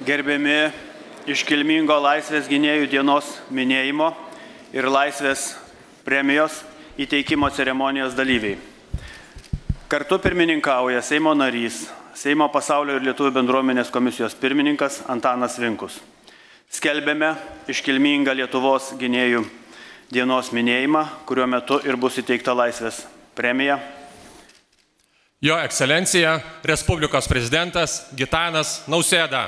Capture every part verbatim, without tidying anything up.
Gerbiami iškilmingo Laisvės gynėjų dienos minėjimo ir Laisvės premijos įteikimo ceremonijos dalyviai. Kartu pirmininkauja Seimo narys, Seimo pasaulio ir lietuvių bendruomenės komisijos pirmininkas Antanas Vinkus. Skelbėme iškilmingą Lietuvos gynėjų dienos minėjimą, kuriuo metu ir bus įteikta Laisvės premija. Jo ekscelencija, Respublikos prezidentas Gitanas Nausėda.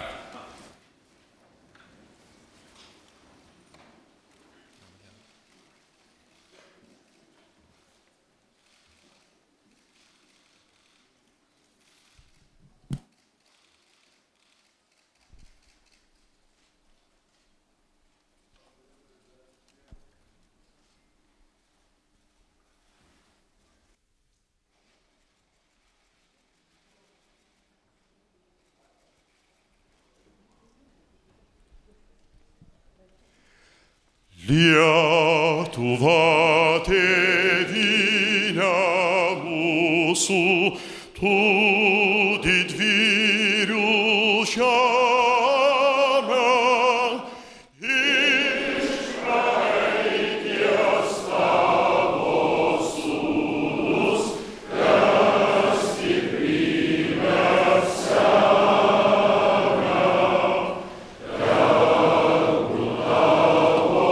Lietuva tėvynė mūsų, tu didvyrių žemė, iš praeities tavo sūnus, kas stiprybę semia, tegu tavo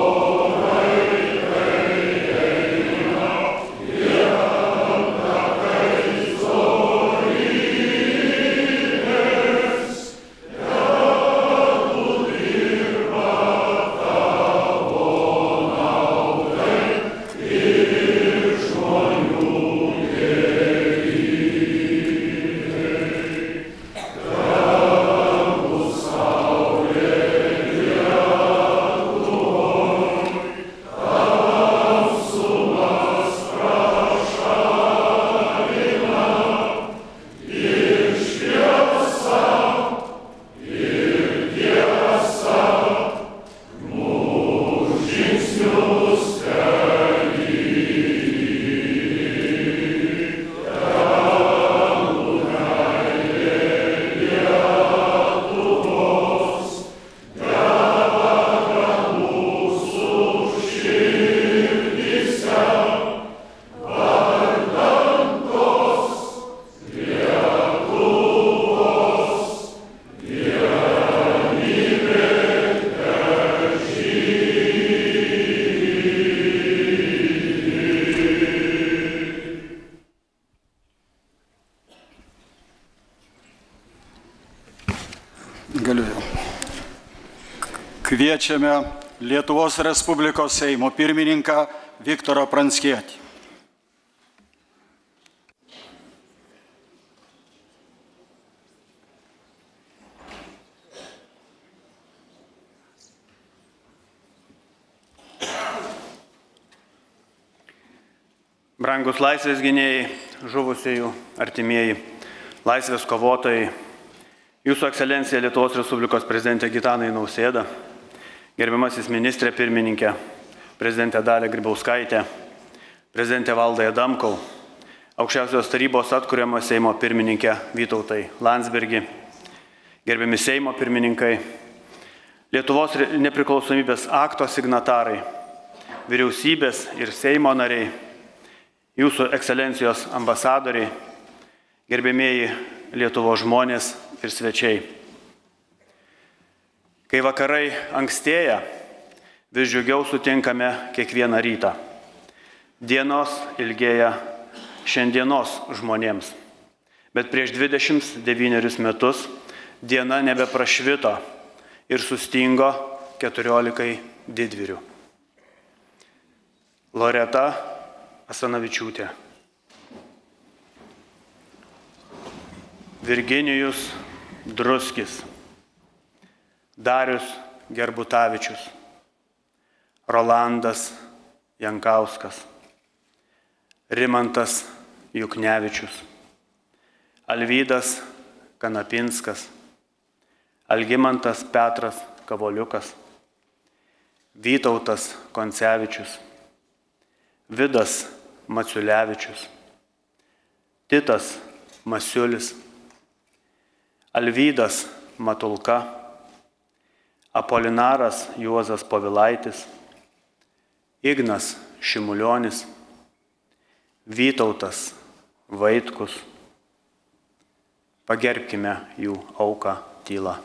Kviečiame Lietuvos Respublikos Seimo pirmininką Viktorą Pranckietį. Brangus Laisvės gynėjai, žuvusiųjų artimieji, Laisvės kovotojai, Jūsų ekscelencija Lietuvos Respublikos prezidentė Gitanai Nausėda, gerbiamasis ministrė pirmininkė, prezidentė Dalia Grybauskaitė, prezidentė Valdai Adamkau, aukščiausios tarybos atkuriamo Seimo pirmininkė Vytautai Landsbergi, gerbiami Seimo pirmininkai, Lietuvos nepriklausomybės akto signatarai, vyriausybės ir Seimo nariai, Jūsų ekscelencijos ambasadoriai, gerbėmieji Lietuvos žmonės ir svečiai. Kai vakarai ankstėja, vis džiugiau sutinkame kiekvieną rytą. Dienos ilgėja šiandienos žmonėms. Bet prieš dvidešimt devynerius metus diena nebeprašvito ir sustingo keturiolikai didvyrių. Loreta Asanavičiūtė, Virginijus Druskis, Darius Gerbutavičius, Rolandas Jankauskas, Rimantas Juknevičius, Alvydas Kanapinskas, Algimantas Petras Kavoliukas, Vytautas Koncevičius, Vidas Maciulevičius, Titas Masiulis, Alvydas Matulka, Apolinaras Juozas Povilaitis, Ignas Šimulionis, Vytautas Vaitkus. Pagerbkime jų auką tyla.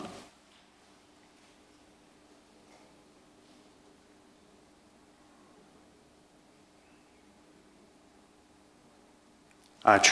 Ačiū.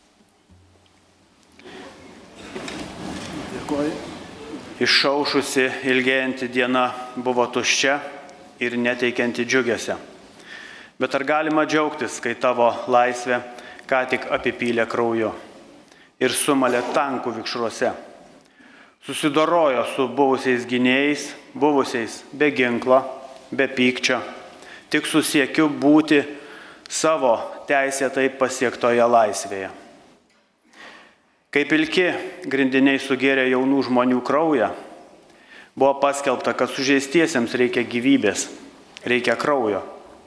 Dėkuoju. Išaušusi ilgėjanti diena buvo tuščia ir neteikianti džiugesio. Bet ar galima džiaugtis, kai tavo laisvė ką tik apipylė krauju ir sumalė tankų vikšruose? Susidorojo su buvusiais gynėjais, buvusiais be ginklo, be pykčio, tik su siekiu būti savo teisėtai pasiektoje laisvėje. Kai pilki grindiniai sugėrė jaunų žmonių kraują, buvo paskelbta, kad sužeistiesiems reikia gyvybės, reikia kraujo.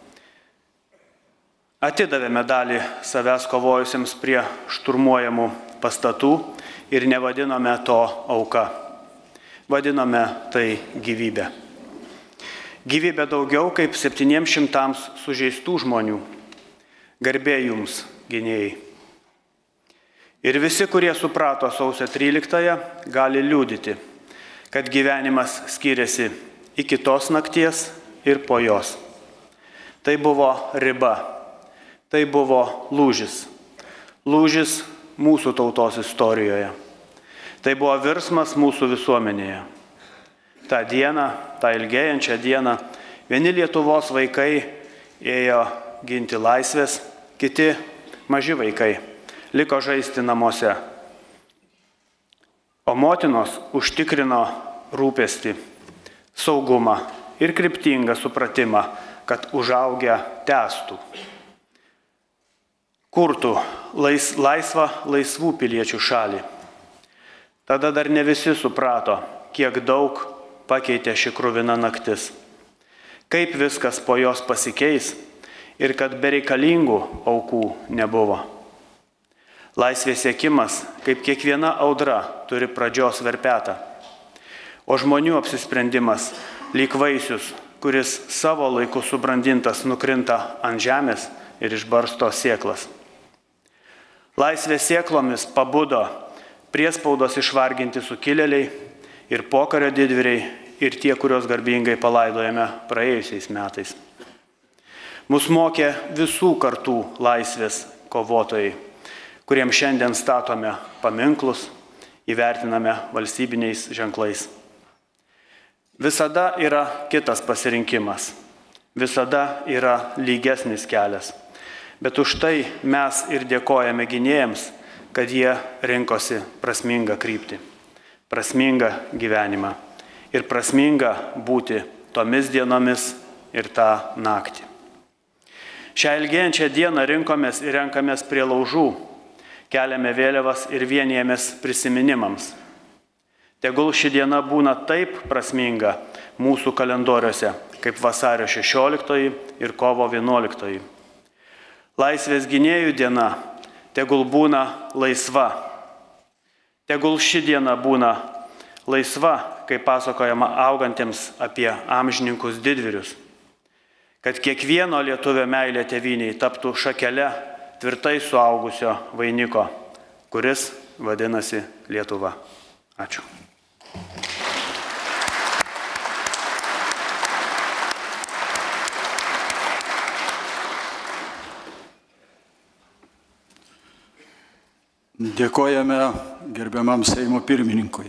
Atidavėme dalį savęs kovojusiems prie šturmuojamų pastatų ir nevadinome to auka. Vadinome tai gyvybė. Gyvybė daugiau kaip septyniems šimtams sužeistų žmonių. Garbė jums, gynėjai. Ir visi, kurie suprato sausio tryliktąją, gali liudyti, kad gyvenimas skiriasi iki tos nakties ir po jos. Tai buvo riba, tai buvo lūžis. Lūžis mūsų tautos istorijoje. Tai buvo virsmas mūsų visuomenėje. Ta dieną, tą ilgėjančią dieną, vieni Lietuvos vaikai ėjo ginti laisvės, kiti maži vaikai liko žaisti namuose. O motinos užtikrino rūpestį, saugumą ir kryptingą supratimą, kad užaugę tęstų. Kurtų lais, laisvą laisvų piliečių šalį. Tada dar ne visi suprato, kiek daug pakeitė ši kruvina naktis. Kaip viskas po jos pasikeis ir kad bereikalingų aukų nebuvo. Laisvės siekimas, kaip kiekviena audra, turi pradžios verpetą. O žmonių apsisprendimas, lyg vaisius, kuris savo laiku subrandintas nukrinta ant žemės ir išbarsto sėklas. Laisvės sėklomis pabudo priespaudos išvarginti sukilėliai ir pokario didvyriai ir tie, kuriuos garbingai palaidojame praėjusiais metais. Mus mokė visų kartų laisvės kovotojai, kuriems šiandien statome paminklus, įvertiname valstybiniais ženklais. Visada yra kitas pasirinkimas, visada yra lygesnis kelias, bet už tai mes ir dėkojame gynėjams, kad jie rinkosi prasmingą kryptį, prasmingą gyvenimą ir prasmingą būti tomis dienomis ir tą naktį. Šią ilgėjančią dieną rinkomės ir renkamės prie laužų, keliame vėliavas ir vienijamės prisiminimams. Tegul ši diena būna taip prasminga mūsų kalendoriuose, kaip vasario šešioliktoji ir kovo vienuoliktoji. Laisvės gynėjų diena tegul būna laisva. Tegul ši diena būna laisva, kaip pasakojama augantiems apie amžininkus didvyrius. Kad kiekvieno lietuvio meilė tėvyniai taptų šakele tvirtai suaugusio vainiko, kuris vadinasi Lietuva. Ačiū. Dėkojame gerbiamam Seimo pirmininkui.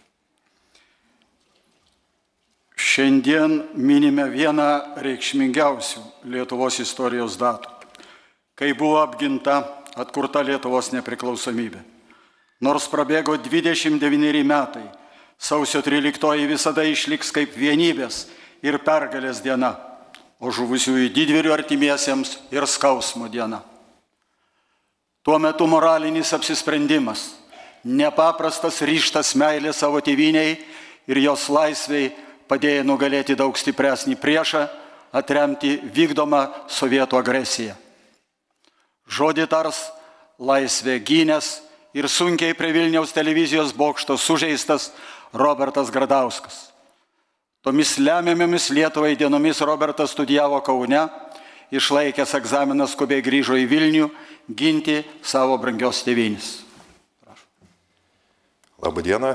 Šiandien minime vieną reikšmingiausių Lietuvos istorijos datų, kai buvo apginta, atkurta Lietuvos nepriklausomybė. Nors prabėgo dvidešimt devyneri metai, sausio tryliktoji visada išliks kaip vienybės ir pergalės diena, o žuvusiųjų didvyrių artimiesiems ir skausmo diena. Tuo metu moralinis apsisprendimas, nepaprastas ryžtas meilė savo tėvyniai ir jos laisvei padėjo nugalėti daug stipresnį priešą, atremti vykdomą sovietų agresiją. Žodį tars laisvė gynęs ir sunkiai prie Vilniaus televizijos bokšto sužeistas Robertas Gradauskas. Tomis lemiamomis Lietuvai dienomis Robertas studijavo Kaune, išlaikęs egzaminą skubiai grįžo į Vilnių ginti savo brangios tėvynės. Labą dieną.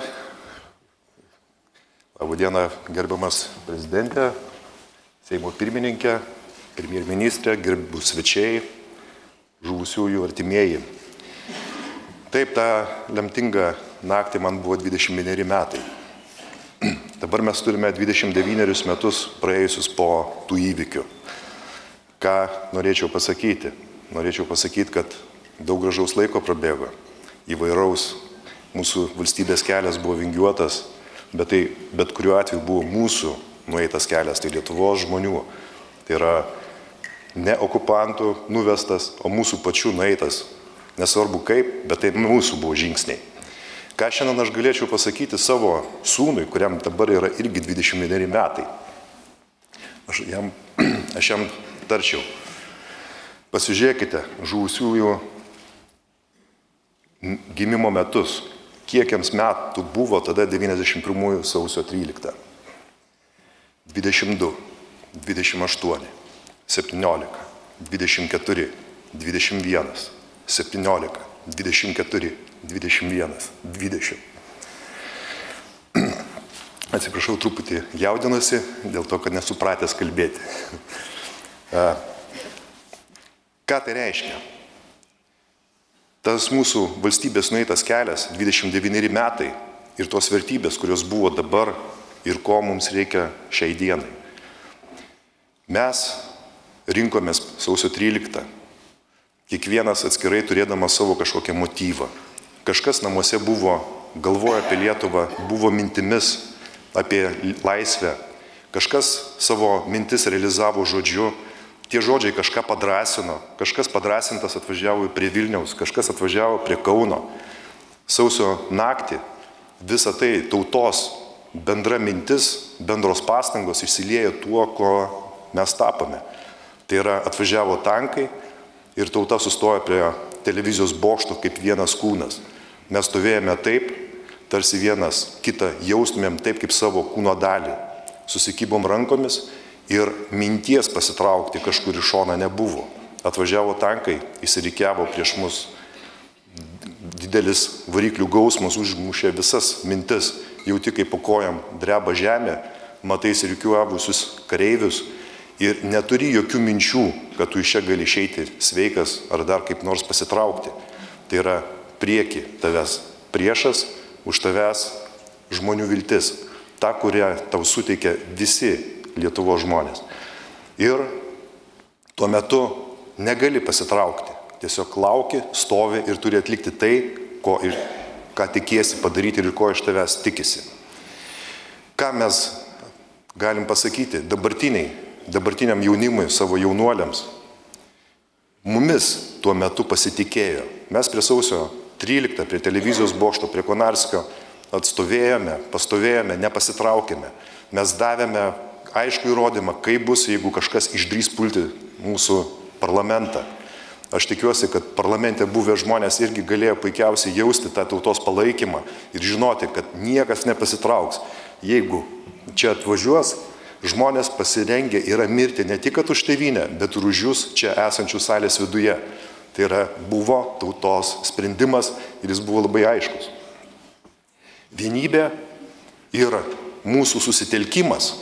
Labą dieną, gerbiamas prezidentė, Seimo pirmininkė, premjerministrė, gerbūs svečiai, žuvusiųjų artimieji. Taip, tą lemtingą naktį man buvo dvidešimt vieneri metai. Dabar mes turime dvidešimt devynerius metus praėjusius po tų įvykių. Ką norėčiau pasakyti? Norėčiau pasakyti, kad daug gražaus laiko prabėgo. Įvairaus mūsų valstybės kelias buvo vingiuotas, bet tai bet kuriuo atveju buvo mūsų nueitas kelias, tai Lietuvos žmonių. Tai yra ne okupantų nuvestas, o mūsų pačių nueitas. Nesvarbu kaip, bet tai mūsų buvo žingsniai. Ką šiandien aš galėčiau pasakyti savo sūnui, kuriam dabar yra irgi dvidešimt vieneri metai. Aš jam, aš jam tarčiau. Pasižiūrėkite žuvusiųjų gimimo metus. Kiekiams metų buvo tada devyniasdešimt pirmųjų sausio tryliktą. dvidešimt du, dvidešimt aštuoni, septyniolika, dvidešimt keturi, dvidešimt vienas, septyniolika, dvidešimt keturi, dvidešimt vienas, dvidešimt. Atsiprašau, truputį jaudinuosi, dėl to, kad nesupratęs kalbėti. Ką tai reiškia? Tas mūsų valstybės nueitas kelias, dvidešimt devyneri metai ir tos vertybės, kurios buvo dabar ir ko mums reikia šiai dienai. Mes rinkomės sausio tryliktą, kiekvienas atskirai turėdamas savo kažkokią motyvą. Kažkas namuose buvo, galvojo apie Lietuvą, buvo mintimis apie laisvę. Kažkas savo mintis realizavo žodžiu. Tie žodžiai kažką padrasino. Kažkas padrasintas atvažiavo prie Vilniaus, kažkas atvažiavo prie Kauno. Sausio naktį visa tai tautos bendra mintis, bendros pastangos išsiliejo tuo, ko mes tapome. Tai yra atvažiavo tankai ir tauta sustojo prie televizijos bokšto kaip vienas kūnas. Mes stovėjome taip, tarsi vienas kitą jaustumėm taip kaip savo kūno dalį. Susikibom rankomis ir minties pasitraukti kažkur į šoną nebuvo. Atvažiavo tankai, įsirikiavo prieš mus. Didelis variklių gausmas užmušė visas mintis. Jauti, kaip po kojam dreba žemė, matai įsirikiuovusius kareivius ir neturi jokių minčių, kad tu iš čia gali išeiti sveikas ar dar kaip nors pasitraukti. Tai yra prieki tavęs priešas, už tavęs žmonių viltis, ta, kurią tau suteikia visi Lietuvos žmonės. Ir tuo metu negali pasitraukti, tiesiog lauki, stovi ir turi atlikti tai, ko ir ką tikiesi padaryti ir ko iš tavęs tikisi. Ką mes galim pasakyti dabartiniai, dabartiniam jaunimui, savo jaunuoliams? Mumis tuo metu pasitikėjo. Mes prie sausio tryliktą, prie televizijos bokšto, prie Konarskio atstovėjome, pastovėjome, nepasitraukėme. Mes davėme aišku įrodymą, kaip bus, jeigu kažkas išdrys pulti mūsų parlamentą. Aš tikiuosi, kad parlamente buvę žmonės irgi galėjo puikiausiai jausti tą tautos palaikymą ir žinoti, kad niekas nepasitrauks. Jeigu čia atvažiuos, žmonės pasirengę yra mirti ne tik už tėvynę, bet ir už jūs čia esančių salės viduje. Tai yra, buvo tautos sprendimas ir jis buvo labai aiškus. Vienybė ir mūsų susitelkimas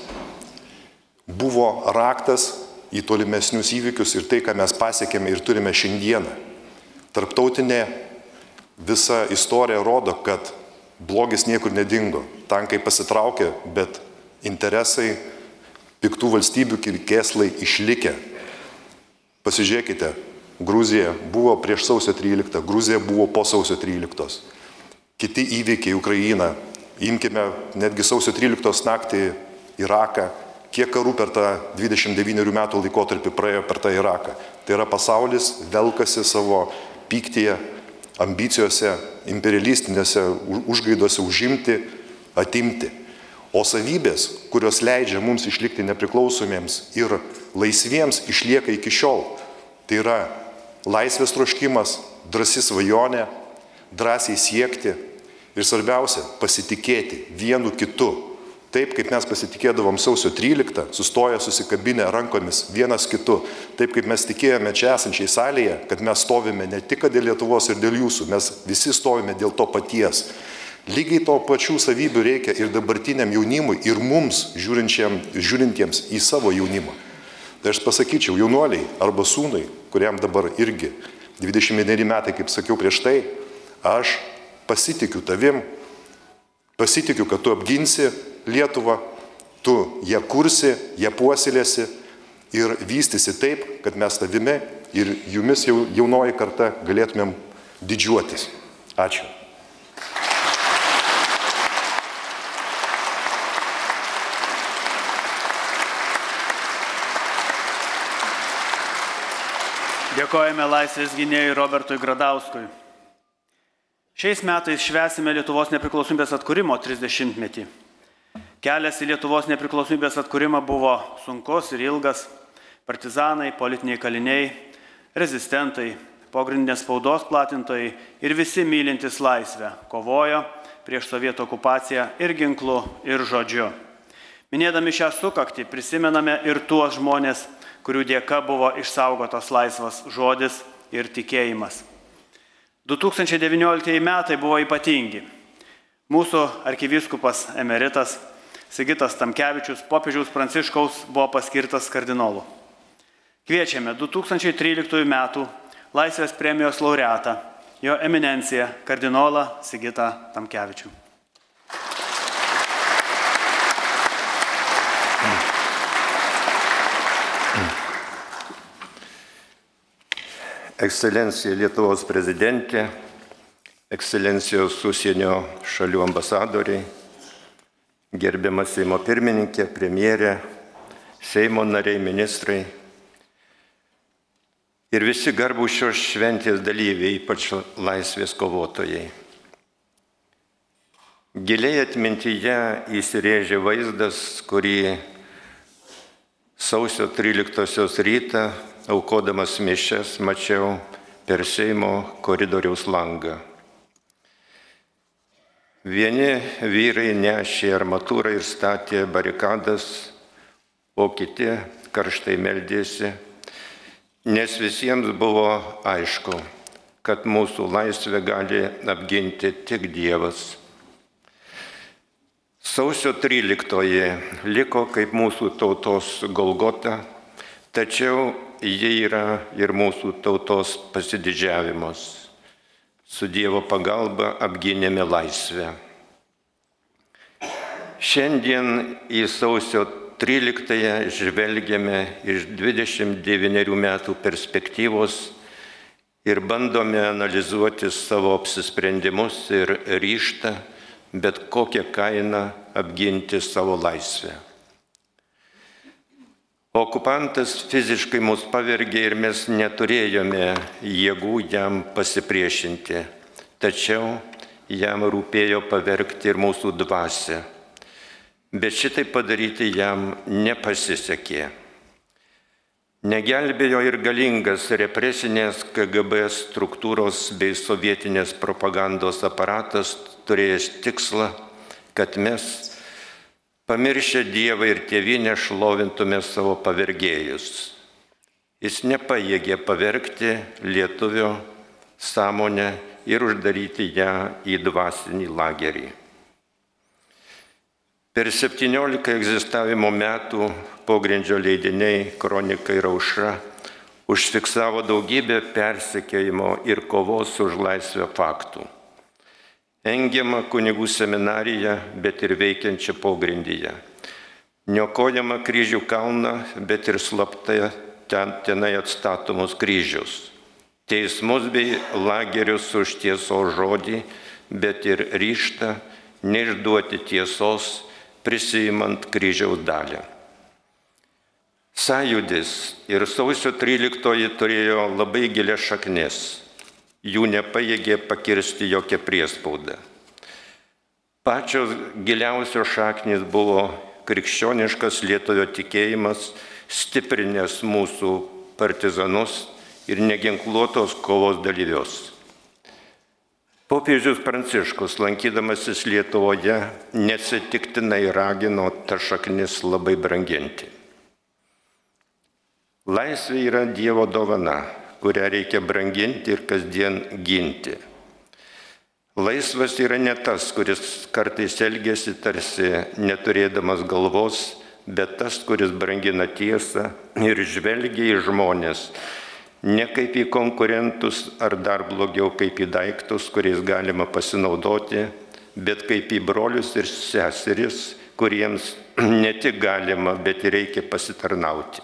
buvo raktas į tolimesnius įvykius ir tai, ką mes pasiekėme ir turime šiandieną. Tarptautinė visa istorija rodo, kad blogis niekur nedingo. Tankai pasitraukė, bet interesai piktų valstybių kėslai išlikę. Pasižiūrėkite, Gruzija buvo prieš sausio tryliktą, Gruzija buvo po sausio tryliktos. Kiti įvykiai Ukraina, imkime netgi sausio tryliktos naktį Iraką, kiek karų per tą dvidešimt devynerių metų laikotarpį praėjo per tą Iraką. Tai yra pasaulis velkasi savo pyktyje, ambicijose, imperialistinėse užgaiduose užimti, atimti. O savybės, kurios leidžia mums išlikti nepriklausomiems ir laisviems, išlieka iki šiol. Tai yra laisvės troškimas, drąsi svajonė, drąsiai siekti ir svarbiausia, pasitikėti vienu kitu. Taip, kaip mes pasitikėdavom sausio tryliktą, sustoję susikabinę rankomis vienas kitu, taip kaip mes tikėjome čia esančiai salėje, kad mes stovime ne tik dėl Lietuvos ir dėl jūsų, mes visi stovime dėl to paties. Lygiai to pačių savybių reikia ir dabartiniam jaunimui, ir mums, žiūrintiems į savo jaunimą. Tai aš pasakyčiau, jaunuoliai arba sūnui, kuriam dabar irgi dvidešimt vieneri metai, kaip sakiau prieš tai, aš pasitikiu tavim, pasitikiu, kad tu apginsi Lietuvą, tu ją kursi, ją puoselėsi ir vystysi taip, kad mes tavimi ir jumis jau jaunoji karta galėtumėm didžiuotis. Ačiū. Dėkojame Laisvės gynėjui Robertui Gradauskui. Šiais metais švęsime Lietuvos nepriklausomybės atkūrimo trisdešimtmetį. Kelias į Lietuvos nepriklausomybės atkūrimą buvo sunkus ir ilgas. Partizanai, politiniai kaliniai, rezistentai, pogrindinės spaudos platintojai ir visi mylintys laisvę kovojo prieš sovietų okupaciją ir ginklu, ir žodžiu. Minėdami šią sukaktį prisimename ir tuos žmonės, kurių dėka buvo išsaugotas laisvas žodis ir tikėjimas. du tūkstančiai devynioliktieji metai buvo ypatingi. Mūsų arkivyskupas emeritas Sigitas Tamkevičius popiežiaus Pranciškaus buvo paskirtas kardinolu. Kviečiame du tūkstančiai tryliktųjų metų Laisvės premijos laureatą, jo eminenciją kardinolą Sigitą Tamkevičių. Ekscelencija Lietuvos prezidentė, ekscelencijos užsienio šalių ambasadoriai, gerbiamas Seimo pirmininkė, premjerė, Seimo nariai, ministrai ir visi garbūs šios šventės dalyviai, ypač laisvės kovotojai. Giliai atmintyje įsirėžė vaizdas, kurį sausio tryliktosios rytą, aukodamas mišias, mačiau per Seimo koridoriaus langą. Vieni vyrai nešė armatūrą ir statė barikadas, o kiti karštai meldėsi, nes visiems buvo aišku, kad mūsų laisvę gali apginti tik Dievas. Sausio tryliktoji liko kaip mūsų tautos Golgota, tačiau ji yra ir mūsų tautos pasididžiavimas. Su Dievo pagalba apgynėme laisvę. Šiandien į sausio tryliktąją žvelgiame iš dvidešimt devynerių metų perspektyvos ir bandome analizuoti savo apsisprendimus ir ryžtą, bet kokią kainą apginti savo laisvę. Okupantas fiziškai mus pavergė ir mes neturėjome jėgų jam pasipriešinti, tačiau jam rūpėjo pavergti ir mūsų dvasią. Bet šitai padaryti jam nepasisekė. Negelbėjo ir galingas represinės K G B struktūros bei sovietinės propagandos aparatas, turėjęs tikslą, kad mes pamiršę Dievą ir tėvynę šlovintume savo pavergėjus. Jis nepajėgė pavergti lietuvio sąmonę ir uždaryti ją į dvasinį lagerį. Per septyniolika egzistavimo metų pogrindžio leidiniai Kronika ir Aušra užfiksavo daugybę persekiojimo ir kovos už laisvę faktų. Engiama kunigų seminarija, bet ir veikiančia pogrindyje. Niokojama kryžių kalną, bet ir slaptai ten tenai atstatomus kryžius. Teismus bei lagerius už tiesos žodį, bet ir ryžtą neišduoti tiesos, prisiimant kryžiaus dalį. Sąjūdis ir sausio tryliktoji turėjo labai gilias šaknis. Jų nepajėgė pakirsti jokia priespauda. Pačios giliausios šaknys buvo krikščioniškas lietuvio tikėjimas, stiprinęs mūsų partizanus ir neginkluotos kovos dalyvius. Popiežius Pranciškus, lankydamasis Lietuvoje, neatsitiktinai ragino tas šaknis labai branginti. Laisvė yra Dievo dovana, kurią reikia branginti ir kasdien ginti. Laisvas yra ne tas, kuris kartais elgesi tarsi neturėdamas galvos, bet tas, kuris brangina tiesą ir žvelgia į žmonės, ne kaip į konkurentus ar dar blogiau kaip į daiktus, kuriais galima pasinaudoti, bet kaip į brolius ir seseris, kuriems ne tik galima, bet ir reikia pasitarnauti.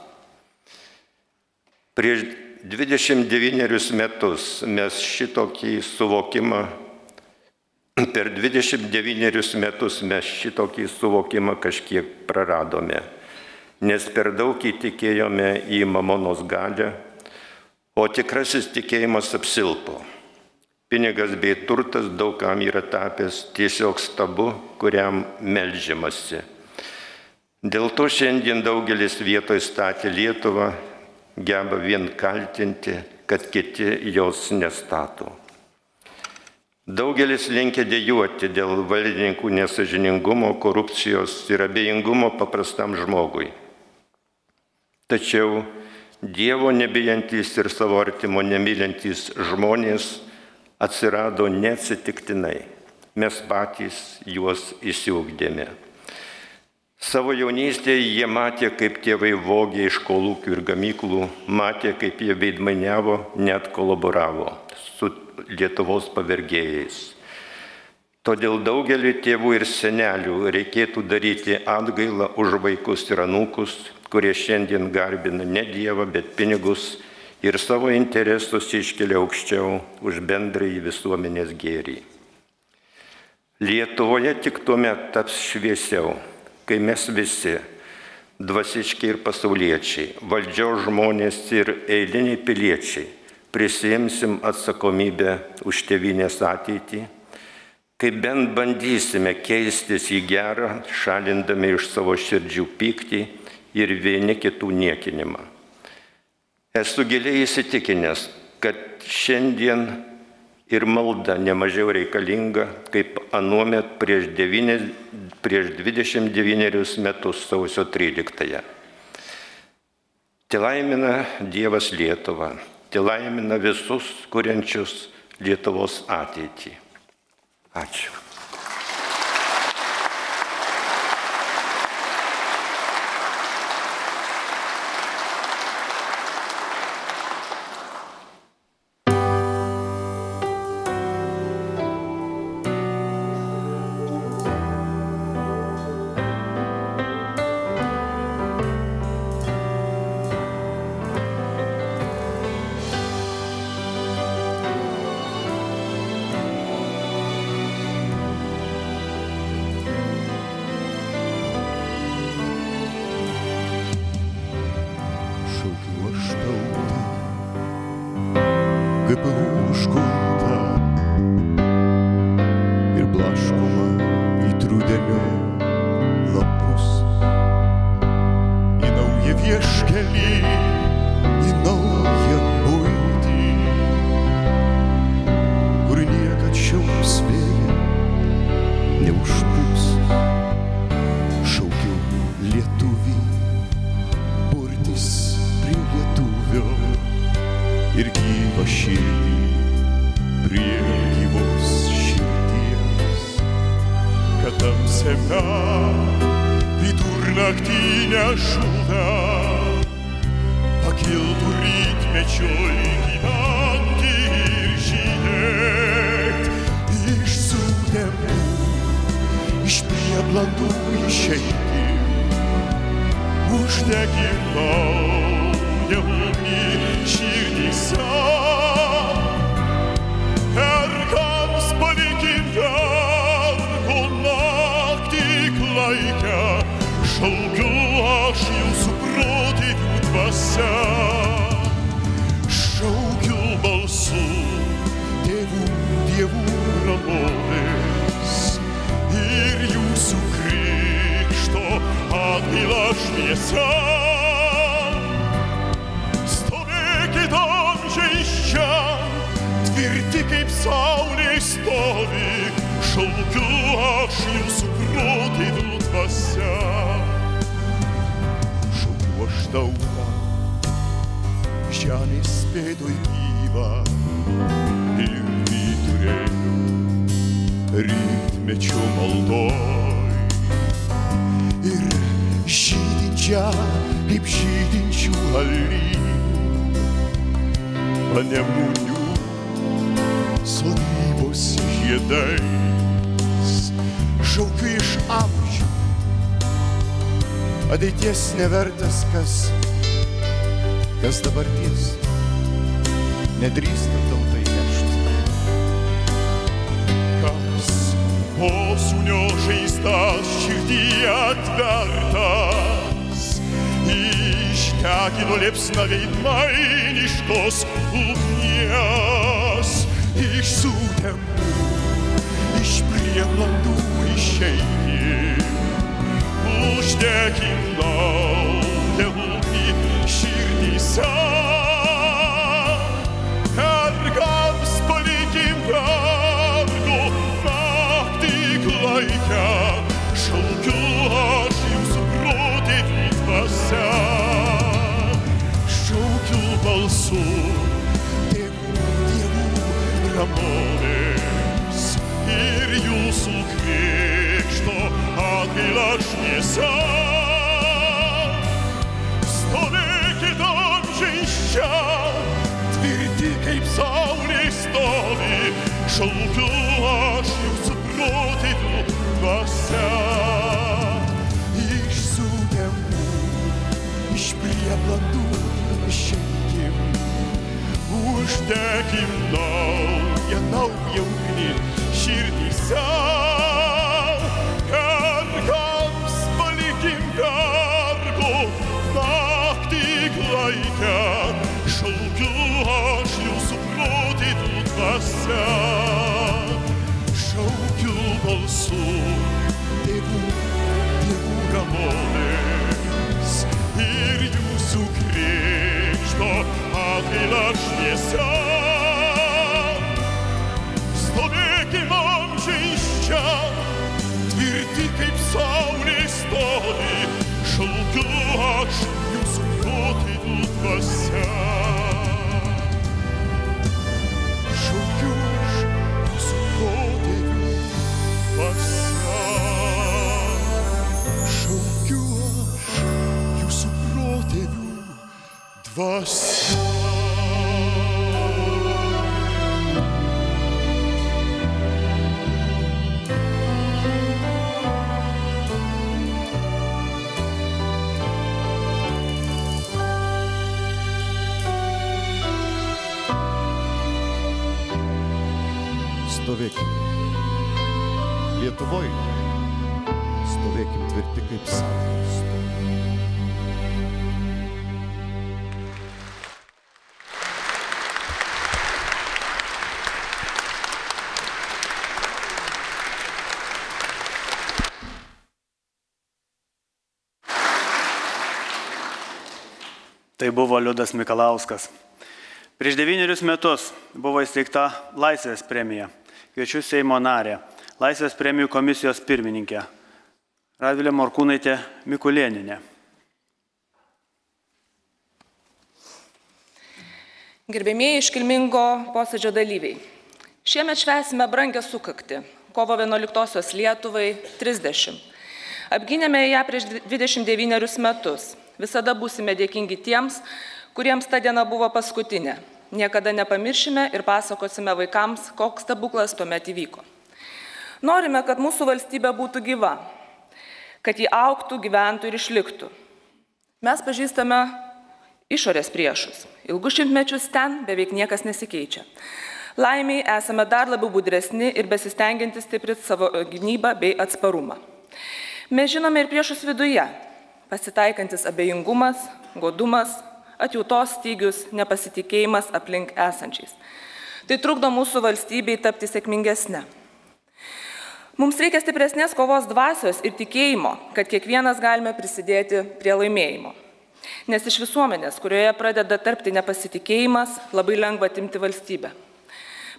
Prieš dvidešimt devynerius metus mes šitokį suvokimą, per dvidešimt devynerius metus mes šitokį suvokimą kažkiek praradome, nes per daug įtikėjome į mamonos galią, o tikrasis tikėjimas apsilpo. Pinigas bei turtas daugam yra tapęs tiesiog stabu, kuriam meldžiamasi. Dėl to šiandien daugelis vietoj statė Lietuvą, geba vien kaltinti, kad kiti jos nestato. Daugelis linkia dejuoti dėl valdininkų nesąžiningumo, korupcijos ir abejingumo paprastam žmogui. Tačiau Dievo nebijantys ir savo artimo nemylintys žmonės atsirado neatsitiktinai. Mes patys juos įsiugdėme. Savo jaunystėje jie matė, kaip tėvai vogė iš kolūkių ir gamyklų, matė, kaip jie veidmainiavo, net kolaboravo su Lietuvos pavergėjais. Todėl daugelį tėvų ir senelių reikėtų daryti atgailą už vaikus ir anūkus, kurie šiandien garbina ne Dievą, bet pinigus ir savo interesus iškelia aukščiau už bendrąjį visuomenės gėrį. Lietuvoje tik tuomet taps šviesiau, kai mes visi, dvasiškiai ir pasauliečiai, valdžios žmonės ir eiliniai piliečiai, prisiimsim atsakomybę už tėvynės ateitį, kai bent bandysime keistis į gerą, šalindami iš savo širdžių pyktį ir vieni kitų niekinimą. Esu giliai įsitikinęs, kad šiandien ir malda nemažiau reikalinga, kaip anuomet prieš, devyni, prieš dvidešimt devynerius metus sausio tryliktąją. Telaimina Dievas Lietuvą, telaimina visus kuriančius Lietuvos ateitį. Ačiū. Stovėkit amžiais čia, tvirti kaip saulės stovi, šaukiu aš jūsų protėvių dvasia. Šaukiu aš tautą, žemės pėdoj gyvą ir vyturėlių rytmečio maldoj. Ir žydinčią kaip žydinčių alyvų panemunių sodybos žiedais. Šaukiu iš amžių, ateities nevertas kas, kas dabarties nedrįsta tautai nešti. Kas posūnio žaizdas širdyje atvertas, ištekino liepsna veidmainiškos ugnies. Iš sutemų, iš prieblandų išeikim, uždekim naują ugnį širdyse. Vergams palikim vergo naktį klaikę, šaukiu aš jūsų protėvių dvasia. Šaukiu balsu tėvų, dievų ramonės ir jūsų krikšto atgailą šviesa. Stovėkit amžiais čia, tvirti kaip saulė stovi, šaukiu aš jūsų protėvių dvasia. Iš sutemų, iš prieblandų išeikim, uždekim naują, naują ugnį širdyse. Vergams palikim vergo naktį klaikę, šaukiu aš jūsų protėvių dvasia. Šaukiu balsu tėvų, dievų ramonės ir jūsų krikšto atgailą šviesa. Stovėkim amžiais čia, tvirti kaip saulė stovi, šaukiu aš jūsų protėvių dvasia. Šaukiu aš jūsų protėvių dvasia. Šaukiu aš jūsų protėvių dvasia. Stovėkim Lietuvoj, stovėkim tvirti kaip saulės. Tai buvo Liudas Mikalauskas. Prieš devynerius metus buvo įsteigta Laisvės premija. Kviečiu Seimo narę, Laisvės premijų komisijos pirmininkę, Radvilė Morkūnaitė Mikulėnienė. Gerbėmieji iškilmingo posėdžio dalyviai, šiemet švęsime brangę sukaktį, kovo vienuoliktosios Lietuvai trisdešimt. Apgynėme ją prieš dvidešimt devynerius metus. Visada būsime dėkingi tiems, kuriems ta diena buvo paskutinė. Niekada nepamiršime ir pasakosime vaikams, koks stebuklas tuomet įvyko. Norime, kad mūsų valstybė būtų gyva, kad ji augtų, gyventų ir išliktų. Mes pažįstame išorės priešus. Ilgus šimtmečius ten beveik niekas nesikeičia. Laimiai esame dar labiau budresni ir besistengiantys stiprinti savo gynybą bei atsparumą. Mes žinome ir priešus viduje, pasitaikantis abejingumas, godumas, atjautos stygius, nepasitikėjimas aplink esančiais. Tai trukdo mūsų valstybei tapti sėkmingesnė. Mums reikia stipresnės kovos dvasios ir tikėjimo, kad kiekvienas galime prisidėti prie laimėjimo. Nes iš visuomenės, kurioje pradeda tarpti nepasitikėjimas, labai lengva atimti valstybę.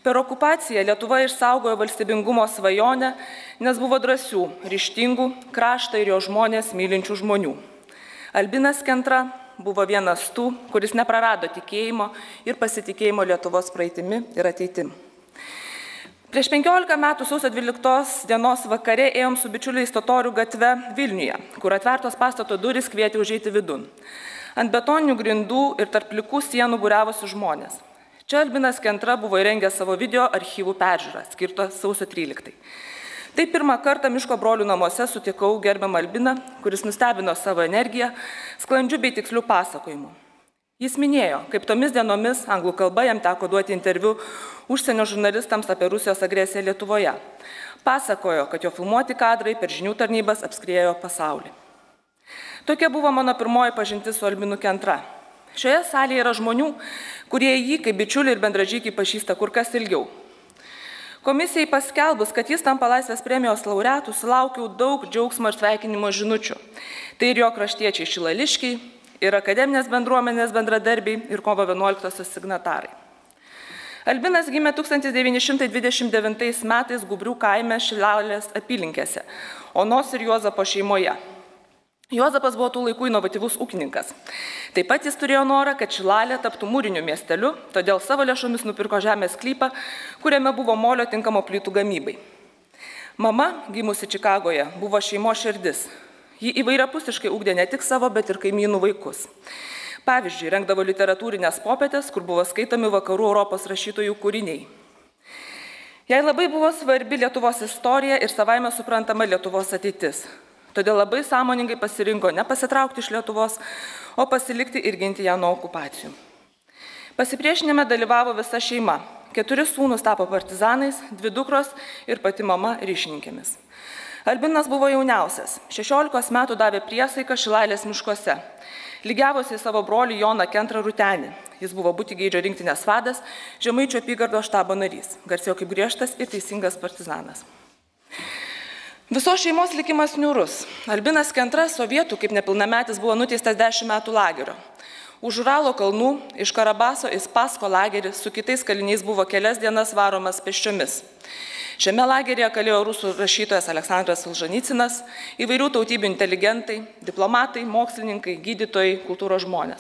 Per okupaciją Lietuva išsaugojo valstybingumo svajonę, nes buvo drąsių, ryžtingų, kraštą ir jo žmonės mylinčių žmonių. Albinas Kentra buvo vienas tų, kuris neprarado tikėjimo ir pasitikėjimo Lietuvos praeitimi ir ateitim. Prieš penkiolika metų sausio dvyliktos dienos vakare ėjom su bičiuliais Totorių gatve Vilniuje, kur atvertos pastato durys kvietė užeiti vidun. Ant betoninių grindų ir tarp plikų sienų būriavosi žmonės. Čia Albinas Kentra buvo įrengęs savo video archyvų peržiūrą, skirtą sausio tryliktai. Tai pirmą kartą Miško brolių namuose sutikau gerbiamą Albiną, kuris nustebino savo energiją, sklandžių bei tikslių pasakojimų. Jis minėjo, kaip tomis dienomis anglų kalba jam teko duoti interviu užsienio žurnalistams apie Rusijos agresiją Lietuvoje. Pasakojo, kad jo filmuoti kadrai per žinių tarnybas apskriejo pasaulį. Tokia buvo mano pirmoji pažintis su Albinu Kentra. Šioje salėje yra žmonių, kurie jį kaip bičiulį ir bendražykį pažįsta kur kas ilgiau. Komisijai paskelbus, kad jis tampa Laisvės premijos laureatų, sulaukiau daug džiaugsmo ir sveikinimo žinučių. Tai ir jo kraštiečiai šilališkiai, ir akademinės bendruomenės bendradarbiai, ir kovo vienuoliktosios signatarai. Albinas gimė tūkstantis devyni šimtai dvidešimt devintais metais Gubrių kaime Šilalės apylinkėse, Onos ir Juozapo šeimoje. Juozapas buvo tų laikų inovatyvus ūkininkas. Taip pat jis turėjo norą, kad Šilalė taptų mūriniu miesteliu, todėl savo lėšomis nupirko žemės sklypą, kuriame buvo molio tinkamo plytų gamybai. Mama, gimusi Čikagoje, buvo šeimos širdis. Ji įvairiapusiškai ugdė ne tik savo, bet ir kaimynų vaikus. Pavyzdžiui, rengdavo literatūrinės popietės, kur buvo skaitomi vakarų Europos rašytojų kūriniai. Jai labai buvo svarbi Lietuvos istorija ir savaime suprantama Lietuvos ateitis. Todėl labai sąmoningai pasirinko nepasitraukti iš Lietuvos, o pasilikti ir ginti ją nuo okupacijų. Pasipriešinime dalyvavo visa šeima. Keturi sūnus tapo partizanais, dvi dukros ir pati mama ryšininkėmis. Albinas buvo jauniausias. šešiolikos metų davė priesaiką Šilalės miškuose. Lygiavosi į savo brolį Joną Kentrą Rutenį. Jis buvo Butigeidžio rinktinės vadas, Žemaičio apygardos štabo narys, garsėjo kaip griežtas ir teisingas partizanas. Visos šeimos likimas niūrus. Albinas Kentra sovietų kaip nepilnametis buvo nuteistas dešimt metų lagerio. Už Uralo kalnų iš Karabaso į Spasko lagerį su kitais kaliniais buvo kelias dienas varomas pėsčiomis. Šiame lageryje kalėjo rusų rašytojas Aleksandras Solžanycinas, įvairių tautybių inteligentai, diplomatai, mokslininkai, gydytojai, kultūros žmonės.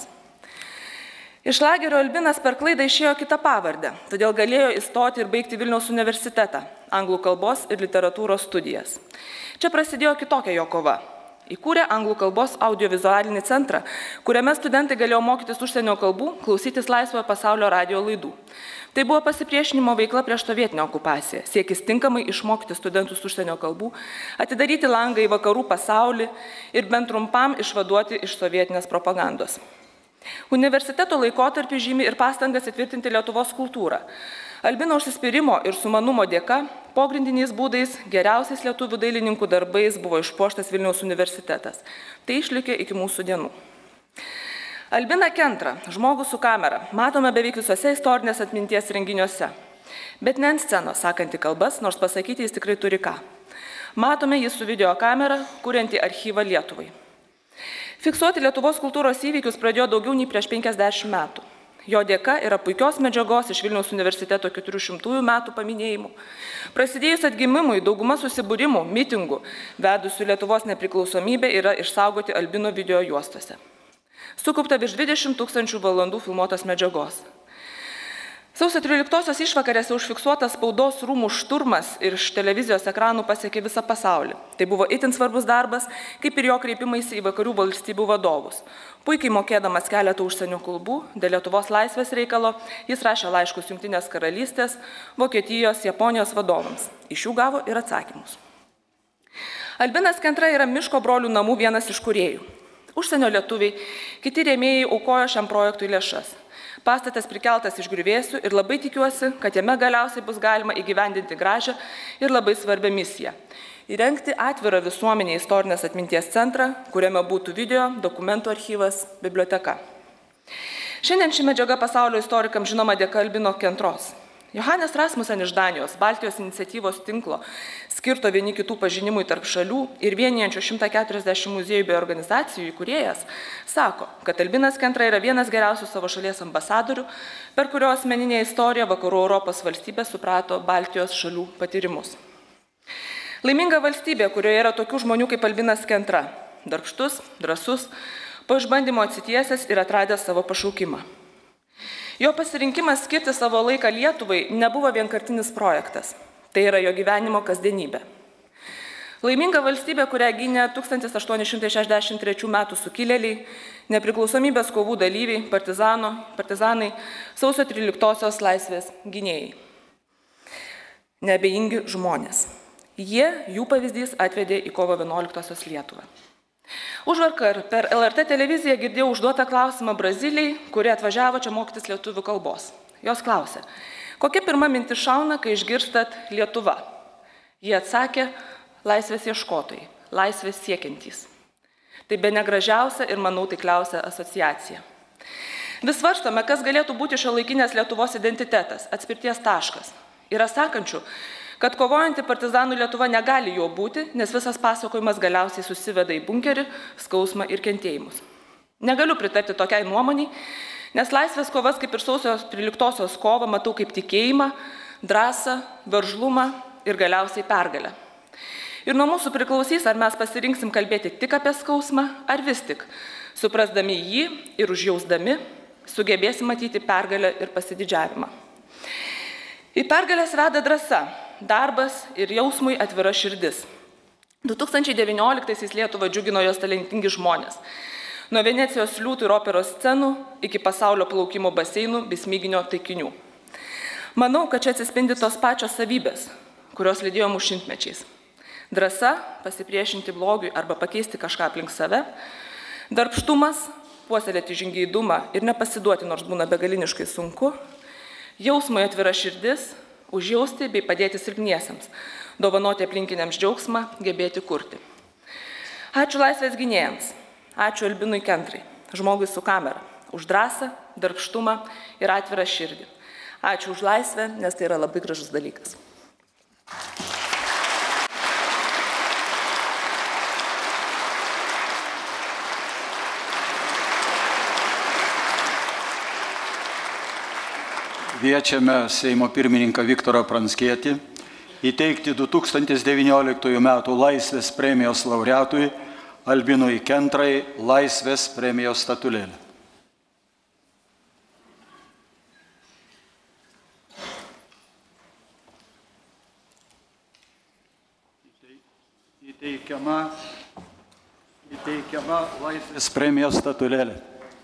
Iš lagerio Albinas per klaidą išėjo kitą pavardę, todėl galėjo įstoti ir baigti Vilniaus universitetą, anglų kalbos ir literatūros studijas. Čia prasidėjo kitokia jo kova. Įkūrė anglų kalbos audiovizualinį centrą, kuriame studentai galėjo mokytis užsienio kalbų, klausytis laisvojo pasaulio radijo laidų. Tai buvo pasipriešinimo veikla prieš sovietinę okupaciją, siekis tinkamai išmokyti studentus užsienio kalbų, atidaryti langą į vakarų pasaulį ir bent trumpam išvaduoti iš sovietinės propagandos. Universiteto laikotarpį žymi ir pastangas įtvirtinti Lietuvos kultūrą. Albino užsispyrimo ir sumanumo dėka pogrindiniais būdais geriausiais lietuvių dailininkų darbais buvo išpuoštas Vilniaus universitetas. Tai išlikė iki mūsų dienų. Albiną Kentrą, žmogų su kamera, matome beveik visuose istorinės atminties renginiuose. Bet ne ant scenos sakanti kalbas, nors pasakyti jis tikrai turi ką. Matome jį su videokamera, kuriantį archyvą Lietuvai. Fiksuoti Lietuvos kultūros įvykius pradėjo daugiau nei prieš penkiasdešimt metų. Jo dėka yra puikios medžiagos iš Vilniaus universiteto keturių šimtųjų metų paminėjimų. Prasidėjus atgimimui dauguma susibūrimų, mitingų, vedusių Lietuvos nepriklausomybę yra išsaugoti Albino video juostose. Sukaupta virš dvidešimt tūkstančių valandų filmuotos medžiagos. Sausio tryliktosios išvakarėse užfiksuotas spaudos rūmų šturmas ir iš televizijos ekranų pasiekė visą pasaulį. Tai buvo itin svarbus darbas, kaip ir jo kreipimaisi į vakarų valstybių vadovus. Puikiai mokėdamas keletą užsienio kalbų, dėl Lietuvos laisvės reikalo, jis rašė laiškus Jungtinės karalystės, Vokietijos, Japonijos vadovams. Iš jų gavo ir atsakymus. Albinas Kentra yra Miško brolių namų vienas iš kūrėjų. Užsienio lietuviai, kiti rėmėjai aukojo šiam projektui lėšas. Pastatas prikeltas iš griuvėsių ir labai tikiuosi, kad jame galiausiai bus galima įgyvendinti gražią ir labai svarbią misiją. Įrengti atvirą visuomenę istorinės atminties centrą, kuriame būtų video, dokumentų archyvas, biblioteka. Šiandien ši medžiaga pasaulio istorikams žinoma dėka Albino Kentros. Johannes Rasmussen iš Danijos, Baltijos iniciatyvos tinklo, skirto vieni kitų pažinimui tarp šalių ir vienijančio šimtą keturiasdešimt muziejų bei organizacijų įkūrėjas, sako, kad Albinas Kentra yra vienas geriausių savo šalies ambasadorių, per kurio asmeninę istoriją vakarų Europos valstybė suprato Baltijos šalių patyrimus. Laiminga valstybė, kurioje yra tokių žmonių kaip Albinas Kentra, darbštus, drąsus, po išbandymo atsitiesęs ir atradęs savo pašaukimą. Jo pasirinkimas skirti savo laiką Lietuvai nebuvo vienkartinis projektas. Tai yra jo gyvenimo kasdienybė. Laiminga valstybė, kurią gynė tūkstantis aštuoni šimtai šešiasdešimt trečių metų sukilėliai, nepriklausomybės kovų dalyviai, partizano, partizanai, sausio tryliktosios laisvės gynėjai. Neabejingi žmonės. Jie, jų pavyzdys atvedė į kovo vienuoliktosios Lietuvą. Užvakar per L R T televiziją girdėjau užduotą klausimą Brazilijai, kuri atvažiavo čia mokytis lietuvių kalbos. Jos klausė, kokia pirma mintis šauna, kai išgirstat Lietuva? Jie atsakė, laisvės ieškotojai, laisvės siekiantys. Tai be negražiausia ir, manau, taikliausia asociacija. Vis svarstame, kas galėtų būti šiuolaikinės Lietuvos identitetas, atspirties taškas. Yra sakančių, kad kovojanti partizanų Lietuva negali jo būti, nes visas pasakojimas galiausiai susiveda į bunkerį, skausmą ir kentėjimus. Negaliu pritarti tokiai nuomoniai, nes laisvės kovas kaip ir sausio tryliktosios kovą matau kaip tikėjimą, drąsą, veržlumą ir galiausiai pergalę. Ir nuo mūsų priklausys, ar mes pasirinksim kalbėti tik apie skausmą, ar vis tik, suprasdami jį ir užjausdami, sugebėsim matyti pergalę ir pasididžiavimą. Į pergalės veda drąsa, darbas ir jausmui atvira širdis. du tūkstančiai devynioliktaisiais Lietuvą džiugino jos talentingi žmonės. Nuo Venecijos liūtų ir operos scenų iki pasaulio plaukimo baseinų bei smiginio taikinių. Manau, kad čia atsispindi tos pačios savybės, kurios lydėjo mūsų šimtmečiais. Drąsa pasipriešinti blogiui arba pakeisti kažką aplink save, darbštumas, puoselėti žingeidumą ir nepasiduoti, nors būna begaliniškai sunku, jausmui atvira širdis, užjausti bei padėti silpniesiems, dovanoti aplinkiniams džiaugsmą, gebėti kurti. Ačiū laisvės gynėjams, ačiū Albinui Kentrai, žmogui su kamera, už drąsą, darbštumą ir atvirą širdį. Ačiū už laisvę, nes tai yra labai gražus dalykas. Kviečiame Seimo pirmininką Viktorą Pranckietį įteikti du tūkstantis devynioliktųjų metų Laisvės premijos laureatui Albinui Kentrai Laisvės premijos statulėlę. Įteikiama, įteikiama Laisvės premijos statulėlė.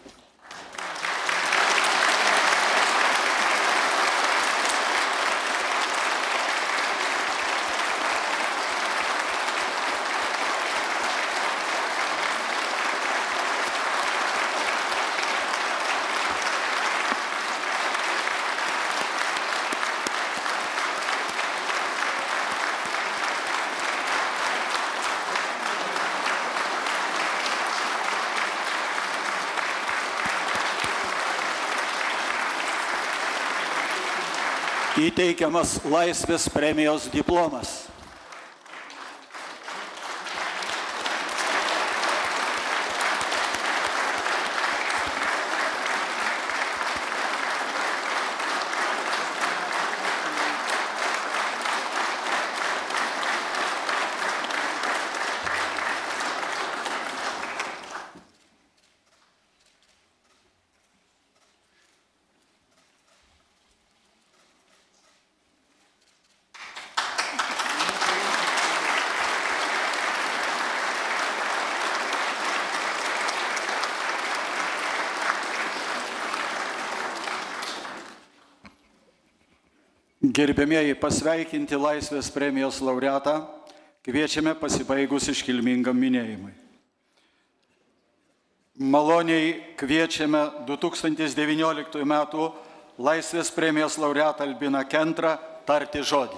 Įteikiamas Laisvės premijos diplomas. Gerbėmieji, pasveikinti Laisvės premijos laureatą kviečiame pasibaigus iškilmingam minėjimui. Maloniai kviečiame du tūkstantis devynioliktųjų metų Laisvės premijos laureatą Albiną Kentrą tarti žodį.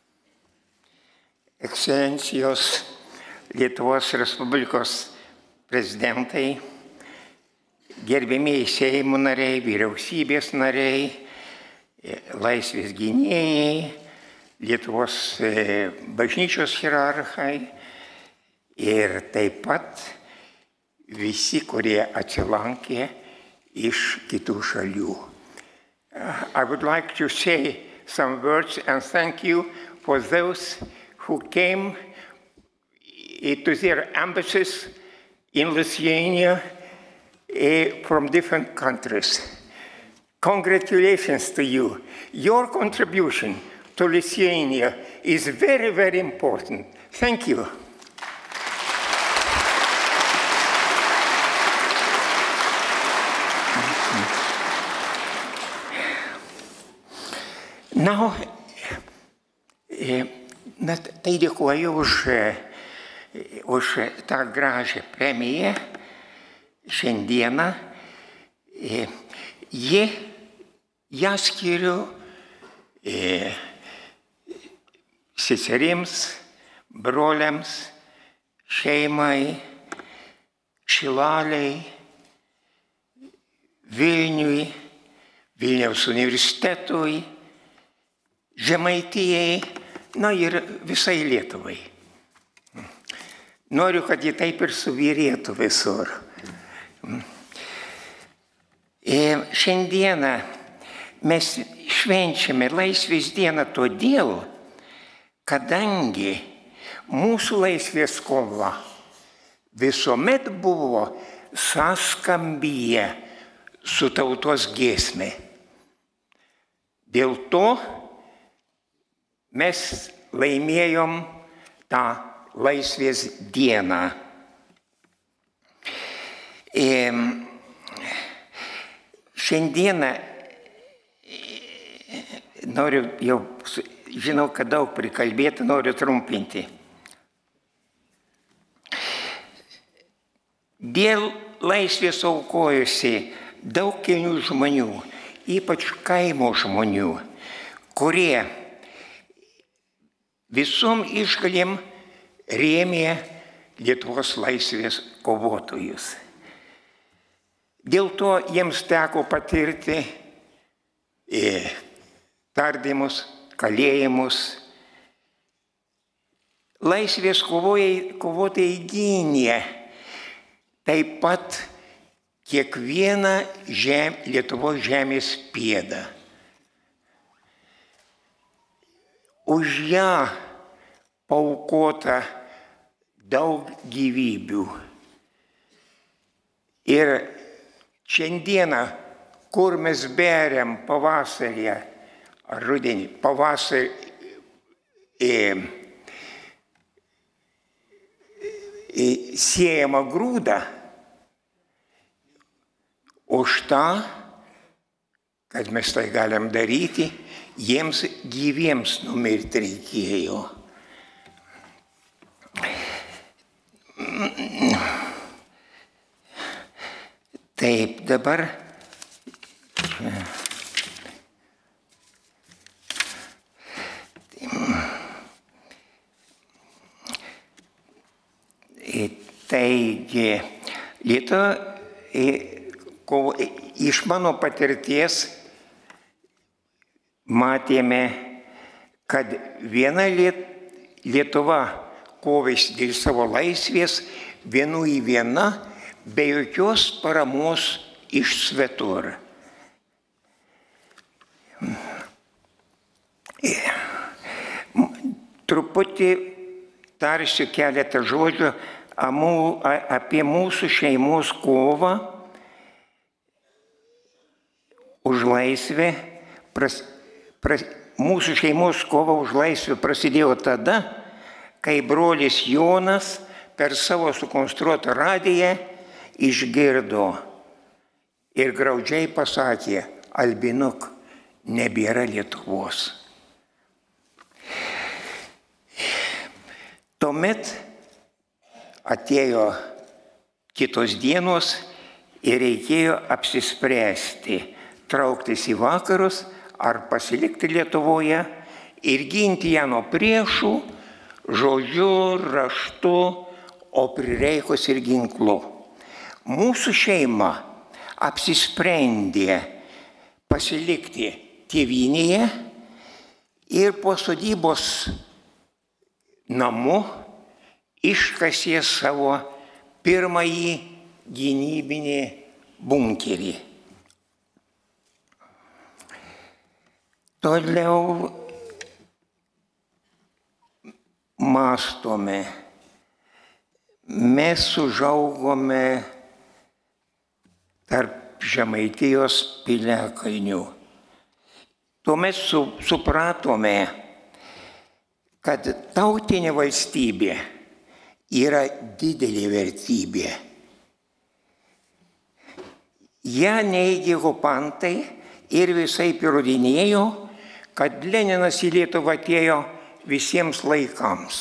Ekscelencijos Lietuvos Respublikos prezidentai, gerbėmieji Seimo nariai, vyriausybės nariai, laisvės gynėjai, Lietuvos bažnyčios hierarchai ir taip pat visi, kurie atsilankė iš kitų šalių. I would like to say some words and thank you for those who came to their embassies in Lithuania from different countries. Congratulations to you. Your contribution to Lithuania is very, very important. Thank you. Now, na, tai dėkuoju už, už tą gražią premiją šiandieną. Ji, ją skiriu seserims, broliams, šeimai, Šilaliai, Vilniui, Vilniaus universitetui, Žemaitijai, na ir visai Lietuvai. Noriu, kad ji taip ir suvyrėtų visur. Šiandieną mes švenčiame Laisvės dieną todėl, kadangi mūsų laisvės kova visuomet buvo sąskambyje su tautos giesme. Dėl to mes laimėjom tą Laisvės dieną. Šiandieną noriu, jau žinau, kad daug prikalbėti, noriu trumpinti. Dėl laisvės aukojusi daug kilnių žmonių, ypač kaimo žmonių, kurie visom išgalėm rėmė Lietuvos laisvės kovotojus. Dėl to jiems teko patirti tardymus, kalėjimus. Laisvės kovotojai gynė taip pat kiekvieną žem, Lietuvos žemės pėdą. Už ją paaukota daug gyvybių. Ir šiandieną, kur mes beriam pavasarį ar rudenį, pavasarį e, e, siejama grūdą, už tą, kad mes tai galim daryti, jiems gyviems numirti reikėjo. Taip, dabar taigi, Lietuva, iš mano patirties matėme, kad viena Lietuva kovėsi dėl savo laisvės, vienų į vieną, be jokios paramos iš svetur. Truputį tarsiu keletą žodžių apie mūsų šeimos kovą už laisvę. Pras, pras, mūsų šeimos kova už laisvę prasidėjo tada, kai brolis Jonas per savo sukonstruotą radiją išgirdo ir graudžiai pasakė: Albinuk, nebėra Lietuvos. Tuomet atėjo kitos dienos ir reikėjo apsispręsti, trauktis į vakarus ar pasilikti Lietuvoje ir ginti ją nuo priešų, žodžiu, raštu, o prireikus ir ginklu. Mūsų šeima apsisprendė pasilikti tėvynėje ir po sodybos namu iškasė savo pirmąjį gynybinį bunkerį. Toliau mąstome. Mes užaugome tarp Žemaitijos piliakalnių. Tuomet su, supratome, kad tautinė valstybė yra didelė vertybė. Ja neigė okupantai ir visai įrodinėjo, kad Leninas į Lietuvą atėjo visiems laikams.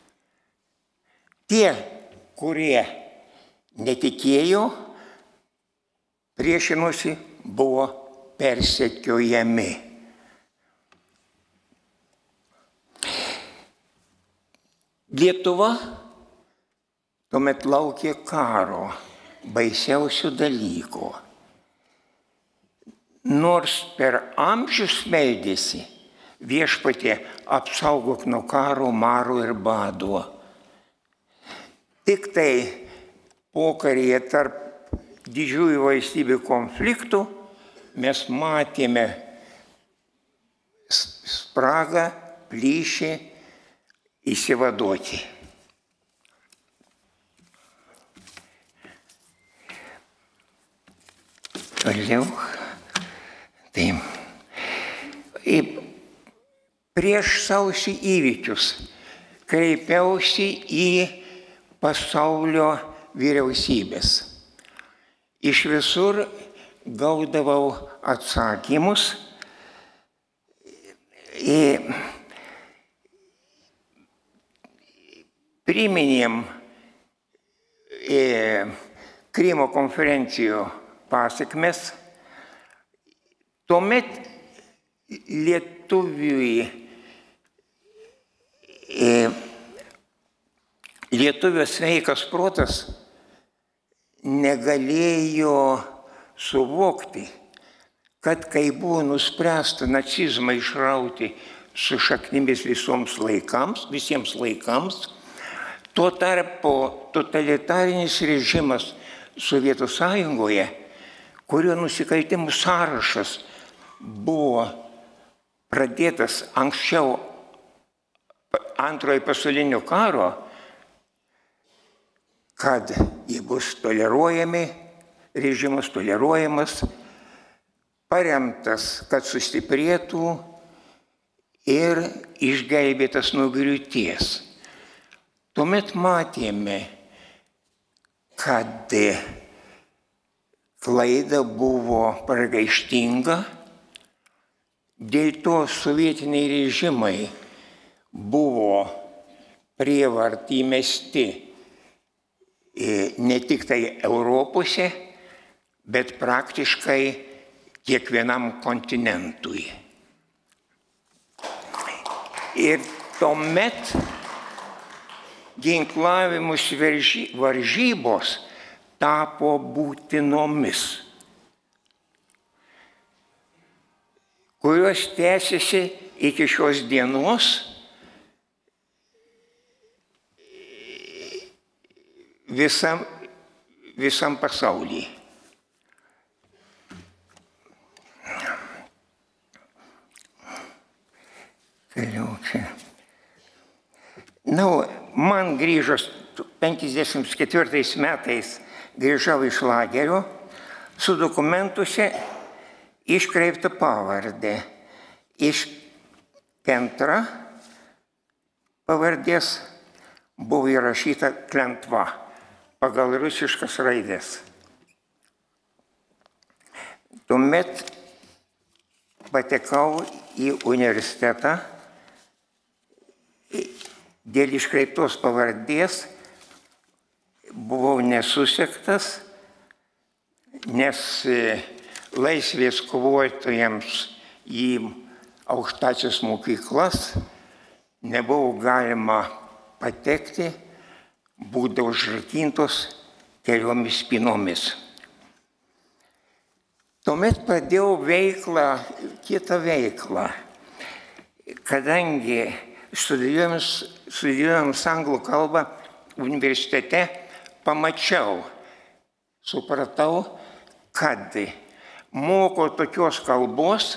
Tie, kurie netikėjo, priešinosi, buvo persekiojami. Lietuva tuomet laukė karo, baisiausių dalykų. Nors per amžius meldėsi, viešpatie apsaugok nuo karo, maro ir bado. Tik tai pokaryje tarp didžiųjų valstybių konfliktų mes matėme spragą, plyšį įsivaduoti. Toliau. Tai prieš sausio įvykius kreipiausi į pasaulio vyriausybės. Iš visur gaudavau atsakymus. Priminėm Krymo konferencijų pasekmes. Tuomet lietuviui, lietuvio sveikas protas negalėjo suvokti, kad kai buvo nuspręsta nacizmą išrauti su šaknimis visoms laikams, visiems laikams, tuo tarpu totalitarinis režimas Sovietų Sąjungoje, kurio nusikaltimų sąrašas buvo pradėtas anksčiau antrojo pasaulinio karo, kad jie bus toleruojami, režimas toleruojamas, paremtas, kad sustiprėtų ir išgelbėtas nuo griūties. Tuomet matėme, kad klaida buvo pragaištinga, dėl to sovietiniai režimai buvo prievartai įmesti ne tik tai Europose, bet praktiškai kiekvienam kontinentui. Ir tuomet ginklavimus varžybos tapo būtinomis, kurios tęsiasi iki šios dienos visam, visam pasaulyje. Na, man grįžus penkiasdešimt ketvirtais metais grįžau iš lagerio, su dokumentuose iškreipta pavardė. Iš Kentra pavardės buvo įrašyta Klentva pagal rusiškas raidės. Tuomet patekau į universitetą. Dėl iškreiptos pavardės buvau nesusektas, nes laisvės kovotojams į aukštąsias mokyklas nebuvo galima patekti, būdavo užrakintos keliomis spynomis. Tuomet pradėjau veiklą, kitą veiklą, kadangi studijuojant anglų kalbą universitete, pamačiau, supratau, kad moko tokios kalbos,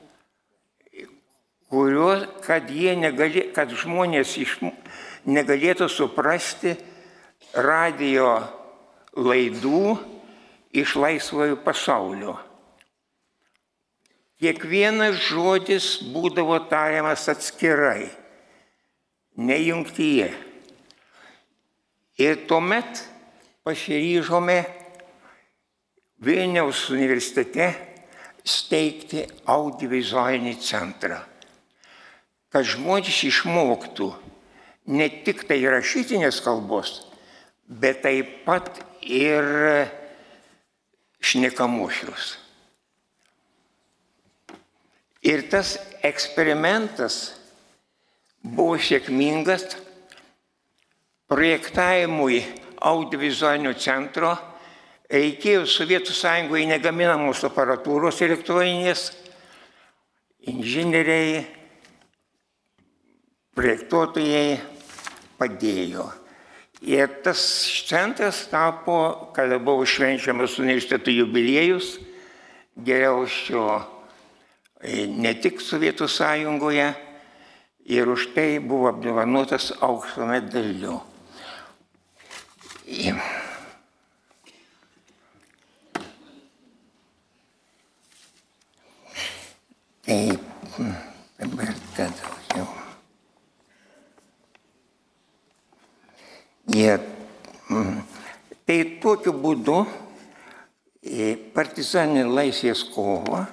kurios, kad, jie negali, kad žmonės iš, negalėtų suprasti radijo laidų iš laisvojo pasaulio. Kiekvienas žodis būdavo tariamas atskirai, ne jungtyje. Ir tuomet pasiryžome Vilniaus universitete steigti audiovizualinį centrą, kad žmonės išmoktų ne tik tai rašytinės kalbos, bet taip pat ir šnekamosios. Ir tas eksperimentas buvo sėkmingas. Projektavimui audiovizualinio centro reikėjo Sovietų Sąjungoje negaminamos aparatūros elektroninės, inžinieriai, projektuotojai padėjo. Ir tas centras tapo, kada buvo švenčiamas universiteto jubiliejus, geriausio ne tik Sovietų Sąjungoje, ir už tai buvo apdovanotas aukso medaliu. Taip, dabar ką daugiau. Ir, tai tokiu būdu partizaninė laisvės kova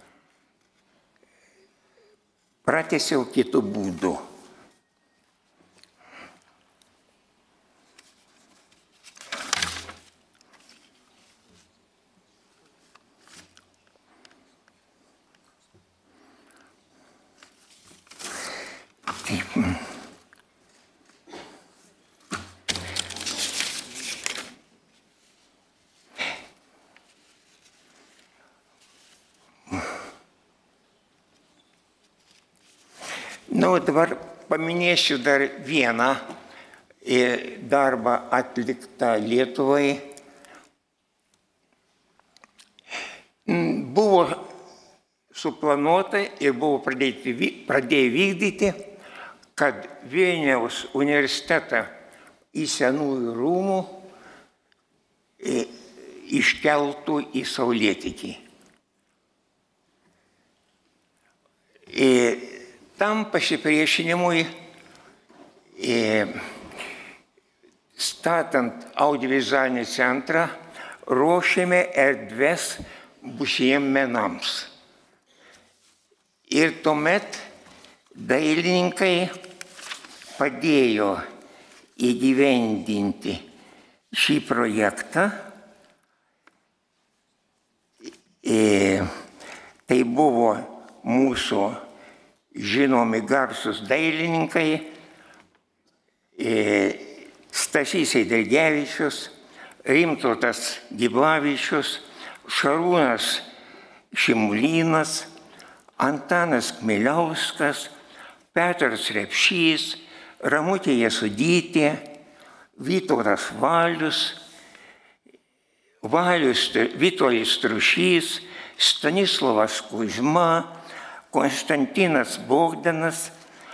pratęsiau kitų būdų. Taip. Na, o dabar paminėsiu dar vieną darbą atliktą Lietuvai. Buvo suplanuota ir buvo pradėję vykdyti, kad Vilniaus universitetą į Senųjų rūmų iškeltų į Saulėtekį. Tam pasipriešinimui, statant audiovizualinį centrą, ruošėme erdves būsimiems menams. Ir tuomet dailininkai padėjo įgyvendinti šį projektą. Tai buvo mūsų žinomi garsus dailininkai, Stasys Eidrigevičius, Rimtautas Giblavičius, Šarūnas Šimulynas, Antanas Kmieliauskas, Petras Repšys, Ramutė Jasudytė, Vytautas Valius, Valius Vytautas Trušys, Stanislavas Kuzma, Konstantinas Bogdanas,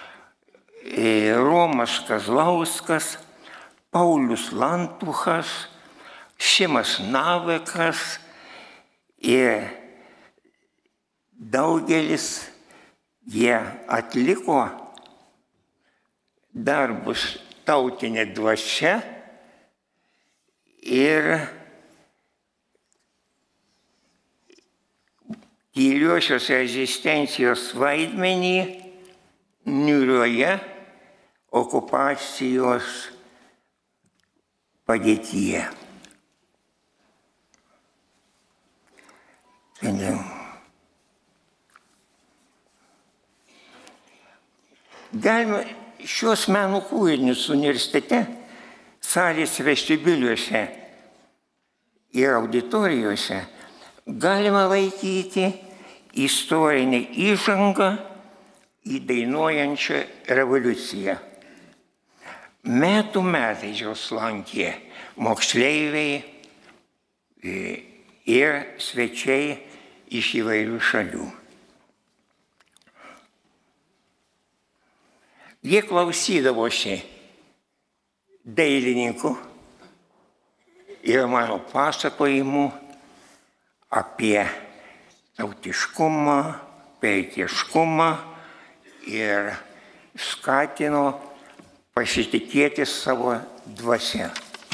Romas Kazlauskas, Paulius Lantuchas, Šimas Navekas ir daugelis jie atliko darbus Tautinė dvasia ir tyliosios rezistencijos vaidmenį niūrioje okupacijos padėtyje. Galima šios menų kūrinius universitete salės vestibiuliuose ir auditorijose galima laikyti istorinę įžangą į dainuojančią revoliuciją. Metų metais jos lankė moksleiviai ir svečiai iš įvairių šalių. Jie klausydavosi dailininkų ir mano pasakojimų apie tautiškumą, peitiškumą ir skatino pasitikėti savo dvasia.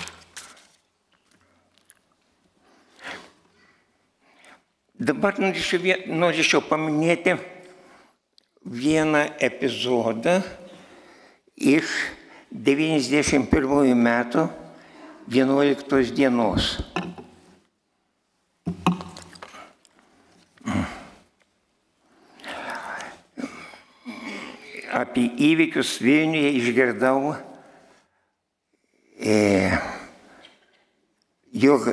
Dabar norėčiau paminėti vieną epizodą iš devyniasdešimt pirmųjų metų vienuoliktos dienos. Apie įvykius Vilniuje išgirdau, e, jog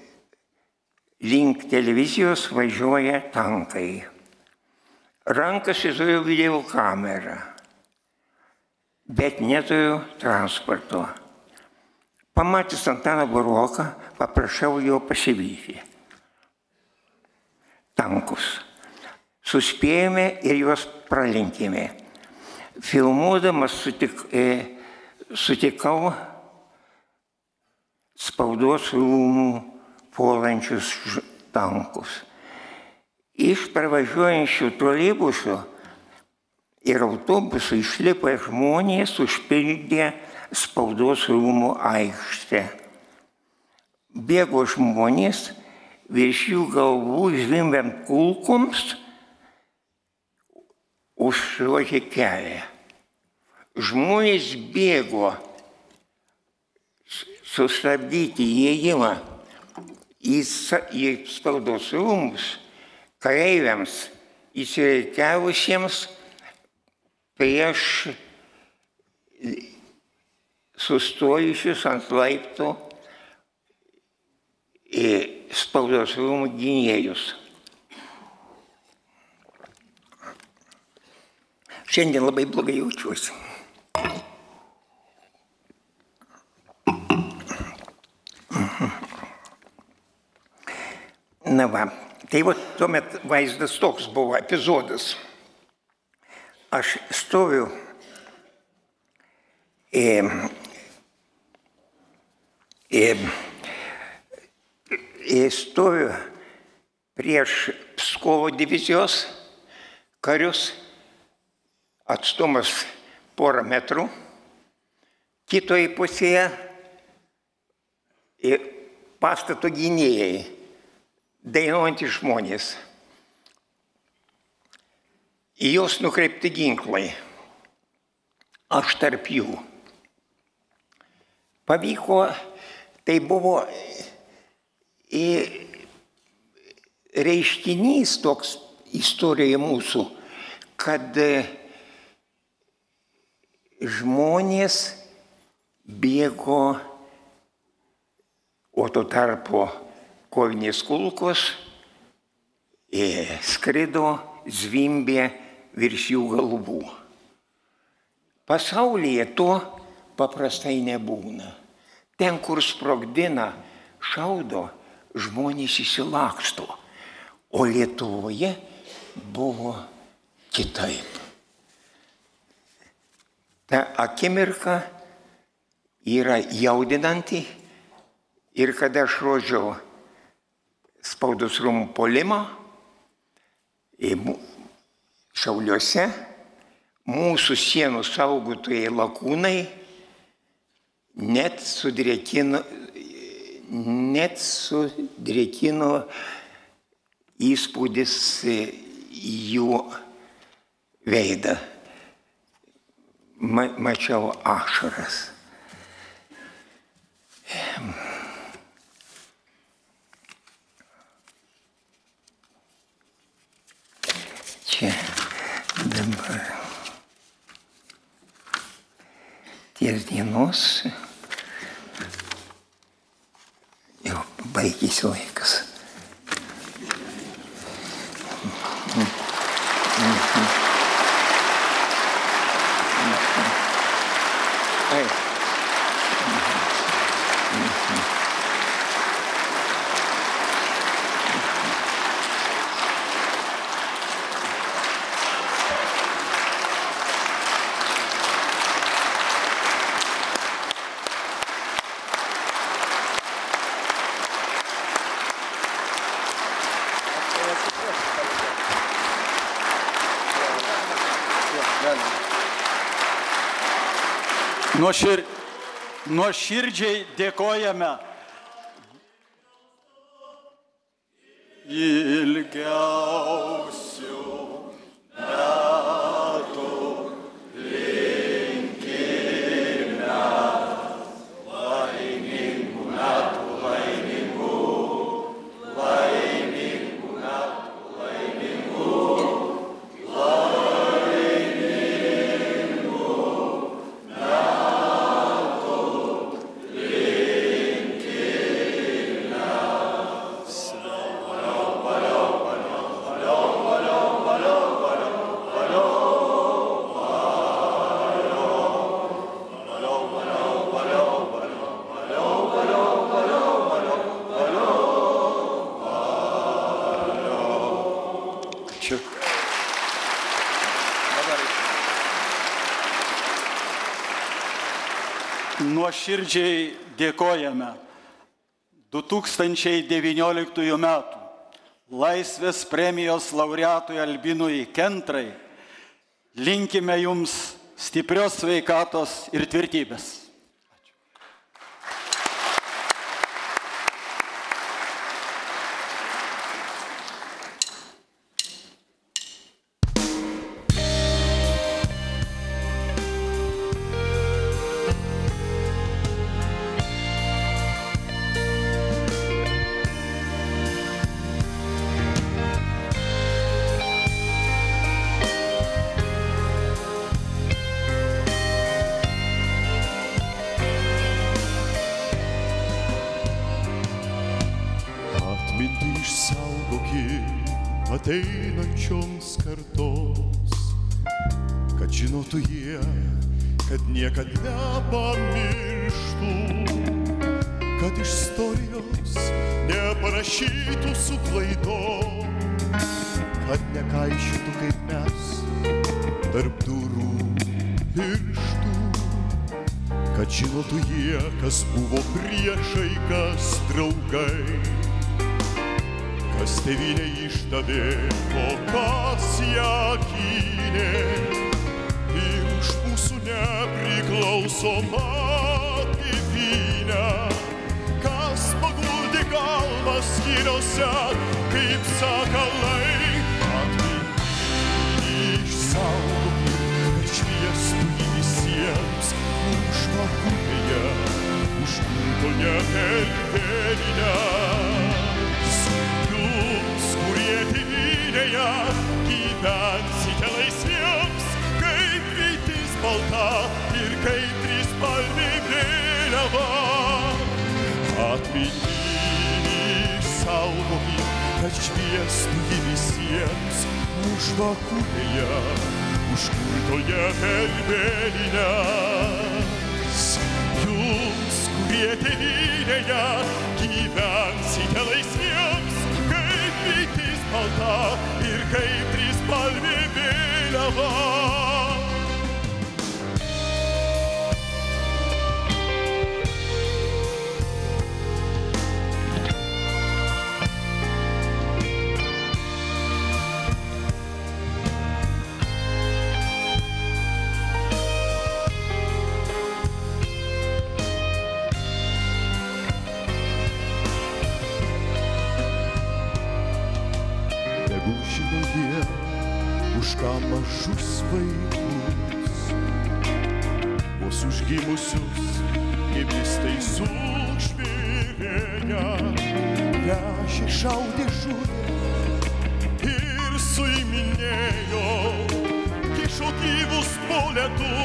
link televizijos važiuoja tankai. Rankose turiu video kamerą, bet neturiu transporto. Pamatęs Antaną Buroką, paprašiau jo pasivyti tankus. Suspėjome ir juos pralenkėme. Filmuodamas sutik, e, sutikau spaudos rūmų puolančius tankus. Iš pravažiuojančių troleibusų ir autobusų išlipo žmonės, užpildė spaudos rūmų aikštę. Bėgo žmonės, virš jų galvų zvimbiant kulkoms, užšliuožė kelią. Žmonės bėgo sustabdyti įėjimą į, į spaudos rūmus kareiviams įsirikiavusiems prieš sustojusius ant laiptų spaudos rūmų gynėjus. Šiandien labai blogai jaučiuosi. Na va, tai va, tuomet vaizdas toks buvo epizodas. Aš stoviu, e, e, e, stoviu prieš Pskovo divizijos karius, atstumas porą metrų, kitoje pusėje pastato gynėjai, dainuojantys žmonės. Į juos nukreipti ginklai. Aš tarp jų. Pavyko, tai buvo reiškinys toks istorijoje mūsų, kad žmonės bėgo, o tuo tarpu kovinės kulkos skrido, zvimbė virš jų galvų. Pasaulyje to paprastai nebūna. Ten, kur sprogdina, šaudo, žmonės įsilaksto. O Lietuvoje buvo kitaip. Ta akimirka yra jaudinanti ir kada aš rodžiau spaudos rūmų puolimą Šiauliuose, mūsų sienų saugotojai lakūnai net sudrėkino, net sudrėkino įspūdis jų veidą. Ma, mačiau ašaras. Čia dabar ties dienos jau baigėsi laikas. Ai. Nuošir, nuoširdžiai dėkojame ilgiausių metų linkime, laimingų metų, laimingų, laimingų metų, laimingų, nuoširdžiai dėkojame du tūkstančiai devynioliktųjų metų Laisvės premijos laureatui Albinui Kentrai. Linkime jums stiprios sveikatos ir tvirtybės. Ateinančioms kartos, kad žinotų jie, kad niekad nepamirštų, kad istorijos neparašytų su klaidom, kad nekaišytų kaip mes tarp durų pirštų, kad žinotų jie, kas buvo priešai, kas draugai, kas tėvynę išdavė, o kas ją gynė, ir už mūsų nepriklausomą tėvynę, kas paguldė galvą skyriuose, kaip sakalai, atminti išsaugokime, kad šviestų jį visiems, už žvakutėje, už kulkoje herbelinės. Jums, kurie tėvynėje gyvensite laisviems, kaip vytis balta ir kaip trispalvė vėliava. Atmintinį išsaugokime, kad šviestų jį visiems, už žvakutėje, už kulkoje herbelinės. Jums, kurie tėvynėje gyvensite laisviems, kaip vytis balta ir kaip trispalvė vėliava. Už ką mažus vaikus, vos užgimusius, gyvystai sužvėrėję, vežė, šaudė, žudė ir suiminėjo, kišo gyvus po ledu,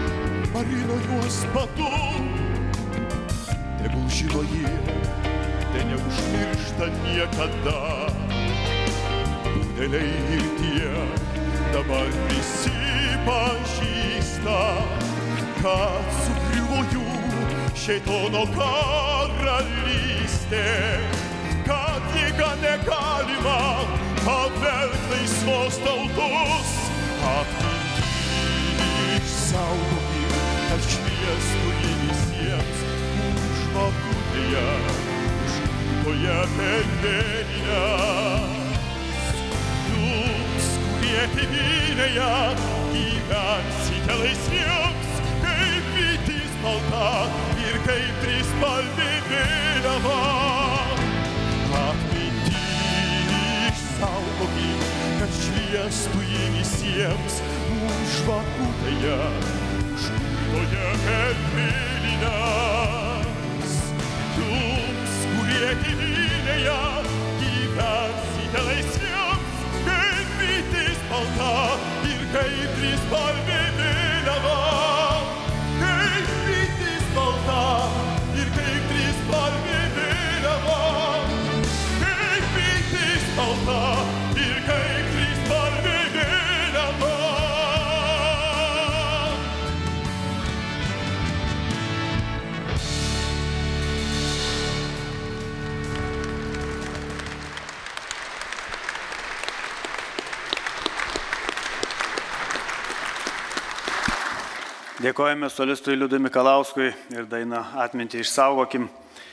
marino juos batu. Tegul žino jie, tai neužmiršta niekada. Budeliai ir tie dabar prisipažįsta, kad sugriuvo jų šėtono karalystė, kad jėga negalima pavergt laisvos tautos. Atmintį išsaugokim, kad šviestų jį visiems už žvakutėje, užkūtoje per vėlines. Jums, kurie tėvynėje gyvensite laisviems, kaip vytis balta ir kaip trispalvė vėliava. Atmintį išsaugokim, kad šviestų jį visiems už žvakutėje, užkūtoje per vėlines. Jums, kurie tėvynėje gyvensite laisviems, kaip vytis balta ir kaip trispalvė vėliava. Kaip vytis balta ir kaip trispalvė vėliava. Kaip vytis balta ir kaip trispalvė vėliava. Dėkojame solistui Liudui Mikalauskui ir dainą Atmintį išsaugokim.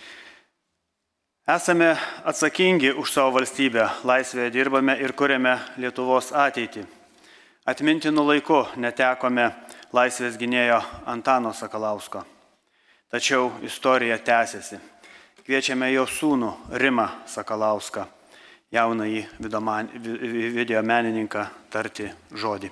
Esame atsakingi už savo valstybę, laisvėje dirbame ir kuriame Lietuvos ateitį. Atmintinų laiku netekome laisvės gynėjo Antano Sakalausko. Tačiau istorija tęsiasi. Kviečiame jo sūnų Rimą Sakalauską, jaunąjį videomenininką, tarti žodį.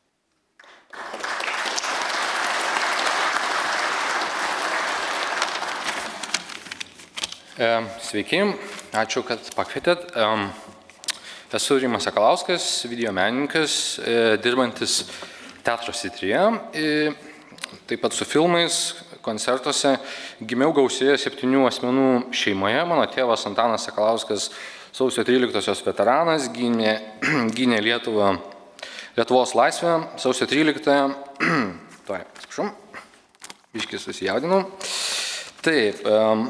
Sveiki, ačiū, kad pakvietėt. Esu Rimas Sakalauskas, videomenininkas, dirbantis teatro srityje, taip pat su filmais, koncertuose. Gimiau gausioje septynių asmenų šeimoje. Mano tėvas Antanas Sakalauskas, sausio tryliktosios veteranas, gynė, gynė Lietuvą, Lietuvos laisvę. Sausio tryliktąją, tuoj, atsiprašau, biškį susijaudinau. Taip,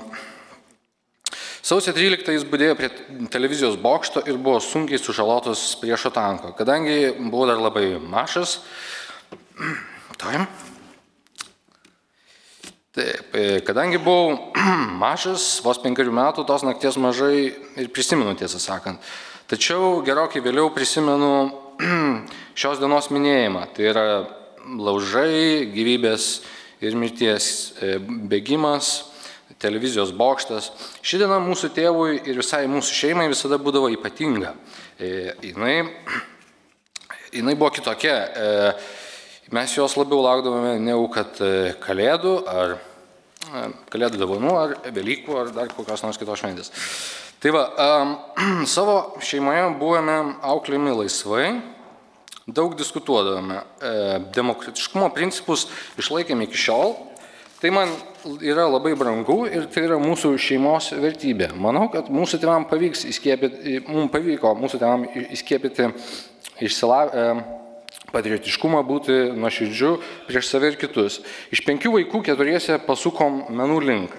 sausio tryliktą jis budėjo prie televizijos bokšto ir buvo sunkiai sužalotas priešo tanko. Kadangi buvo dar labai mažas, taip, taip, kadangi buvau mažas, vos penkerių metų, tos nakties mažai ir prisimenu, tiesą sakant. Tačiau gerokai vėliau prisimenu šios dienos minėjimą. Tai yra laužai, gyvybės ir mirties bėgimas, televizijos bokštas. Ši diena mūsų tėvui ir visai mūsų šeimai visada būdavo ypatinga. E, jinai, jinai buvo kitokia. E, mes jos labiau laukdavome negu kad kalėdų, ar e, kalėdų dovanų, ar Velykų, ar dar kokios nors kitos šventės. Tai va, e, savo šeimoje buvome auklėjami laisvai, daug diskutuodavome. E, demokratiškumo principus išlaikėme iki šiol. Tai man yra labai brangu ir tai yra mūsų šeimos vertybė. Manau, kad mūsų tėvam pavyks įskiepyti, mums pavyko mūsų tėvam įskiepyti išsilav... patriotiškumą, būti nuoširdžiu prieš save ir kitus. Iš penkių vaikų keturiese pasukom menų link.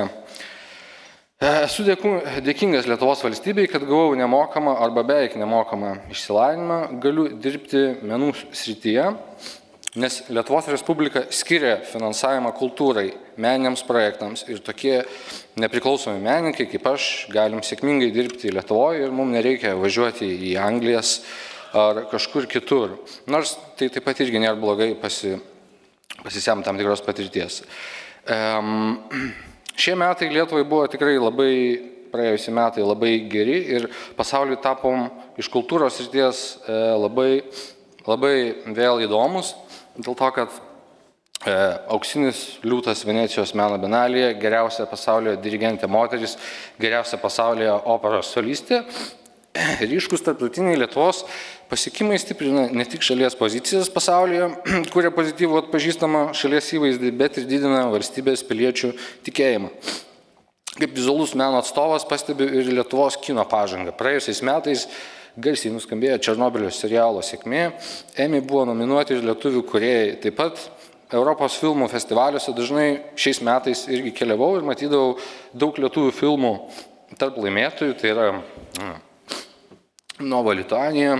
Esu dėkingas Lietuvos valstybei, kad gavau nemokamą arba beveik nemokamą išsilavinimą, galiu dirbti menų srityje, nes Lietuvos Respublika skiria finansavimą kultūrai, meniniams projektams ir tokie nepriklausomi menininkai kaip aš galim sėkmingai dirbti Lietuvoje ir mums nereikia važiuoti į Anglijas ar kažkur kitur. Nors tai taip pat irgi nėra blogai pasi, pasisem tam tikros patirties. Um, šie metai Lietuvai buvo tikrai labai, praėjusi metai labai geri ir pasauliui tapom iš kultūros srities e, labai, labai vėl įdomus. Dėl to, kad e, auksinis liūtas Venecijos meno bienalėje, geriausia pasaulyje dirigentė moteris, geriausia pasaulyje operos solistė, ryškus tarptautiniai Lietuvos pasiekimai stiprina ne tik šalies pozicijas pasaulyje, kuria pozityvų atpažįstama šalies įvaizdį, bet ir didina valstybės piliečių tikėjimą. kaip vizualus meno atstovas pastebiu ir Lietuvos kino pažangą. Praėjusiais metais garsiai nuskambėjo Černobylio serialo sėkmė, Emmy buvo nominuoti ir lietuvių kūrėjai. Taip pat Europos filmų festivaliuose dažnai šiais metais irgi keliavau ir matydavau daug lietuvių filmų tarp laimėtojų, tai yra mm, Nova Lituanija,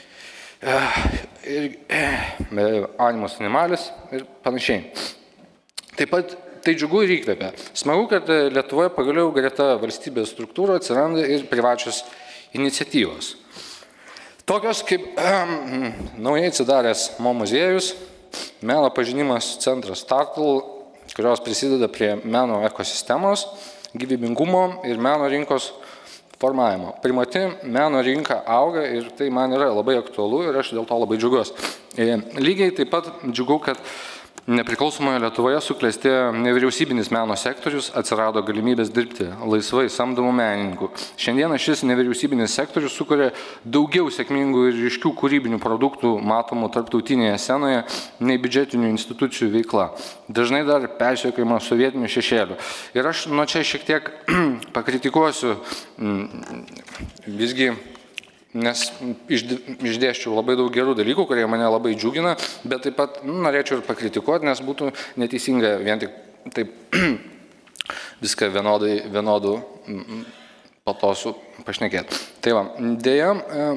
ir Animus Animalis ir panašiai. Taip pat tai džiugu ir įkvepia. Smagu, kad Lietuvoje pagaliau greta valstybės struktūrų atsiranda ir privačios iniciatyvos. Tokios kaip um, naujai atsidaręs Mo muziejus, meno pažinimas centras Startle, kurios prisideda prie meno ekosistemos, gyvybingumo ir meno rinkos formavimo. Primati meno rinka auga ir tai man yra labai aktualu ir aš dėl to labai džiugiuosi. Lygiai taip pat džiugu, kad nepriklausomoje Lietuvoje suklestėjo nevyriausybinis meno sektorius, atsirado galimybės dirbti laisvai samdomų menininkų. Šiandieną šis nevyriausybinis sektorius sukuria daugiau sėkmingų ir ryškių kūrybinių produktų matomų tarptautinėje scenoje nei biudžetinių institucijų veikla. Dažnai dar persekiojama sovietinių šešėlių. Ir aš nuo čia šiek tiek pakritikuosiu visgi, nes išdėščiau labai daug gerų dalykų, kurie mane labai džiugina, bet taip pat nu, norėčiau ir pakritikuoti, nes būtų neteisinga vien tik taip viską vienodai, vienodų patosų pašnekėti. Tai va, dėja,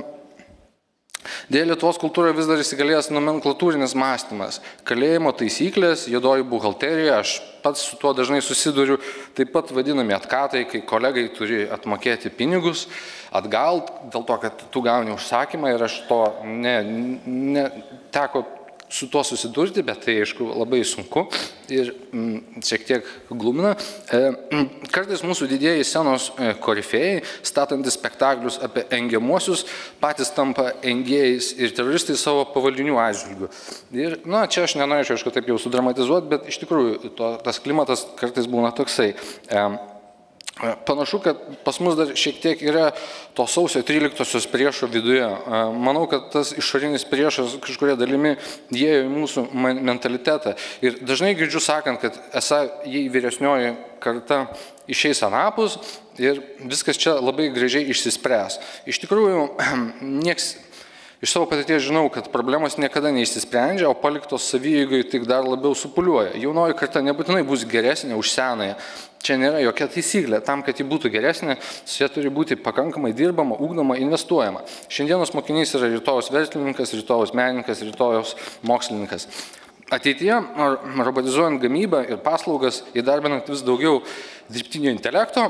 dėja Lietuvos kultūroje vis dar įsigalėjęs nomenklatūrinis mąstymas. Kalėjimo taisyklės, juodoji buhalterija, aš pats su tuo dažnai susiduriu, taip pat vadinami atkatai, kai kolegai turi atmokėti pinigus atgal, dėl to, kad tu gauni užsakymą ir aš to ne, ne teko su tuo susidurti, bet tai, aišku, labai sunku ir mm, šiek tiek glumina. E, kartais mūsų didieji scenos korifėjai, statantis spektaklius apie engiamuosius, patys tampa engėjais ir teroristai savo pavaldinių atžvilgių. Ir, na, čia aš nenorėčiau, aišku, taip jau sudramatizuoti, bet iš tikrųjų to, tas klimatas kartais būna toksai. E, Panašu, kad pas mus dar šiek tiek yra to sausio tryliktosios priešo viduje. Manau, kad tas išorinis priešas kažkuria dalimi įėjo į mūsų mentalitetą. Ir dažnai girdžiu sakant, kad esą jei vyresnioji karta išeis anapus ir viskas čia labai gražiai išsispręs. Iš tikrųjų, nieks... Iš savo patirties žinau, kad problemos niekada neįsisprendžia, o paliktos savieigai tik dar labiau supuliuoja. Jaunoji karta nebūtinai bus geresnė už senąją. Čia nėra jokia taisyklė. Tam, kad ji būtų geresnė, su ja turi būti pakankamai dirbama, ugdoma, investuojama. Šiandienos mokinys yra rytojaus verslininkas, rytojaus menininkas, rytojaus mokslininkas. Ateityje, robotizuojant gamybą ir paslaugas, įdarbinant vis daugiau dirbtinio intelekto,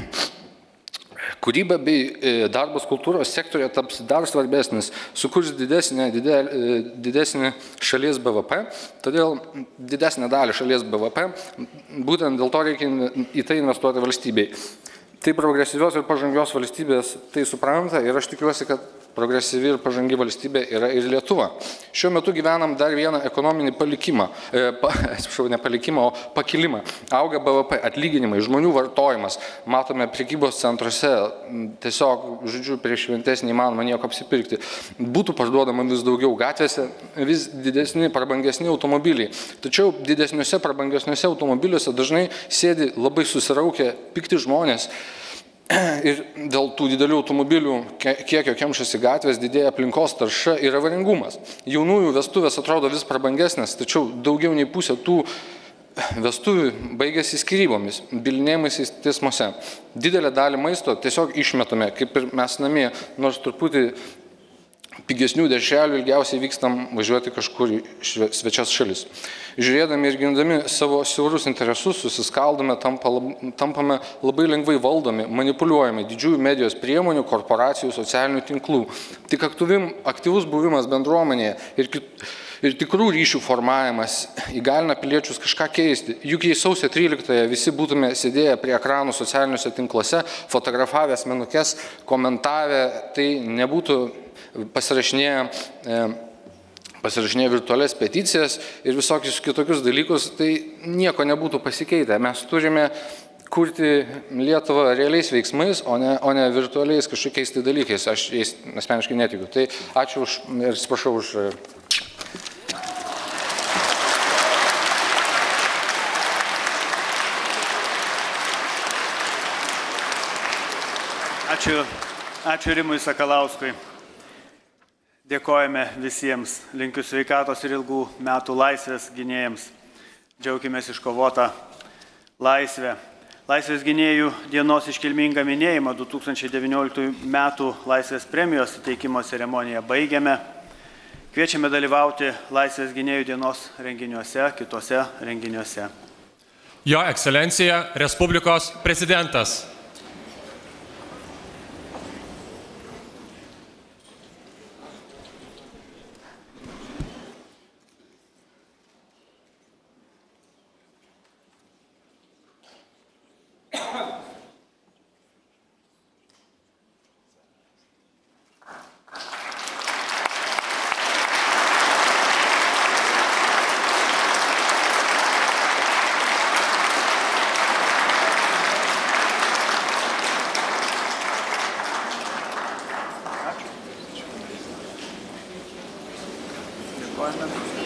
kūryba bei darbas kultūros sektorija taps dar svarbesnis, sukurs didesnį, didesnį šalies B V P, todėl didesnę dalį šalies B V P, būtent dėl to reikia į tai investuoti valstybei. Tai progresyvios ir pažangios valstybės tai supranta ir aš tikiuosi, kad progresyvi ir pažangi valstybė yra ir Lietuva. Šiuo metu gyvenam dar vieną ekonominį palikimą, e, pa, atsiprašau, ne palikimą, o pakilimą. Auga B V P, atlyginimai, žmonių vartojimas. Matome prekybos centruose, tiesiog, žodžiu, prieš šventes neįmanoma nieko apsipirkti. Būtų parduodama vis daugiau gatvėse, vis didesni, prabangesni automobiliai. Tačiau didesniuose, prabangesniuose automobiliuose dažnai sėdi labai susiraukę pikti žmonės. Ir dėl tų didelių automobilių kiekio kemšasi gatvės, didėja aplinkos tarša ir avaringumas. Jaunųjų vestuvės atrodo vis prabangesnės, tačiau daugiau nei pusė tų vestuvių baigėsi skyrybomis, bylinėjimaisiais teismuose. Didelę dalį maisto tiesiog išmetame, kaip ir mes namie, nors truputį pigesnių dešrelių ilgiausiai vykstam važiuoti kažkur į svečias šalis. Žiūrėdami ir gindami savo siaurus interesus, susiskaldome, tampame labai lengvai valdomi, manipuliuojami didžiųjų medijos priemonių, korporacijų, socialinių tinklų. Tik aktyvus buvimas bendruomenėje ir, ir tikrų ryšių formavimas įgalina piliečius kažką keisti. Juk jei sausio tryliktąją visi būtume sėdėję prie ekranų socialiniuose tinkluose, fotografavę asmenukes, komentavę, tai nebūtų pasirašinėję, e, pasirašinėję virtualias peticijas ir visokius kitokius dalykus, tai nieko nebūtų pasikeitę. Mes turime kurti Lietuvą realiais veiksmais, o ne, o ne virtualiais kažkokiais tai dalykais. Aš jais asmeniškai netikiu. Tai ačiū už, ir atsiprašau už... Ačiū, ačiū Rimui Sakalauskui. Dėkojame visiems, linkiu sveikatos ir ilgų metų laisvės gynėjams. Džiaukimės iškovotą laisvę. Laisvės gynėjų dienos iškilmingą minėjimą du tūkstančiai devynioliktųjų metų Laisvės premijos įteikimo ceremoniją baigiame. Kviečiame dalyvauti Laisvės gynėjų dienos renginiuose, kitose renginiuose. Jo ekscelencija Respublikos prezidentas. Dėkojame.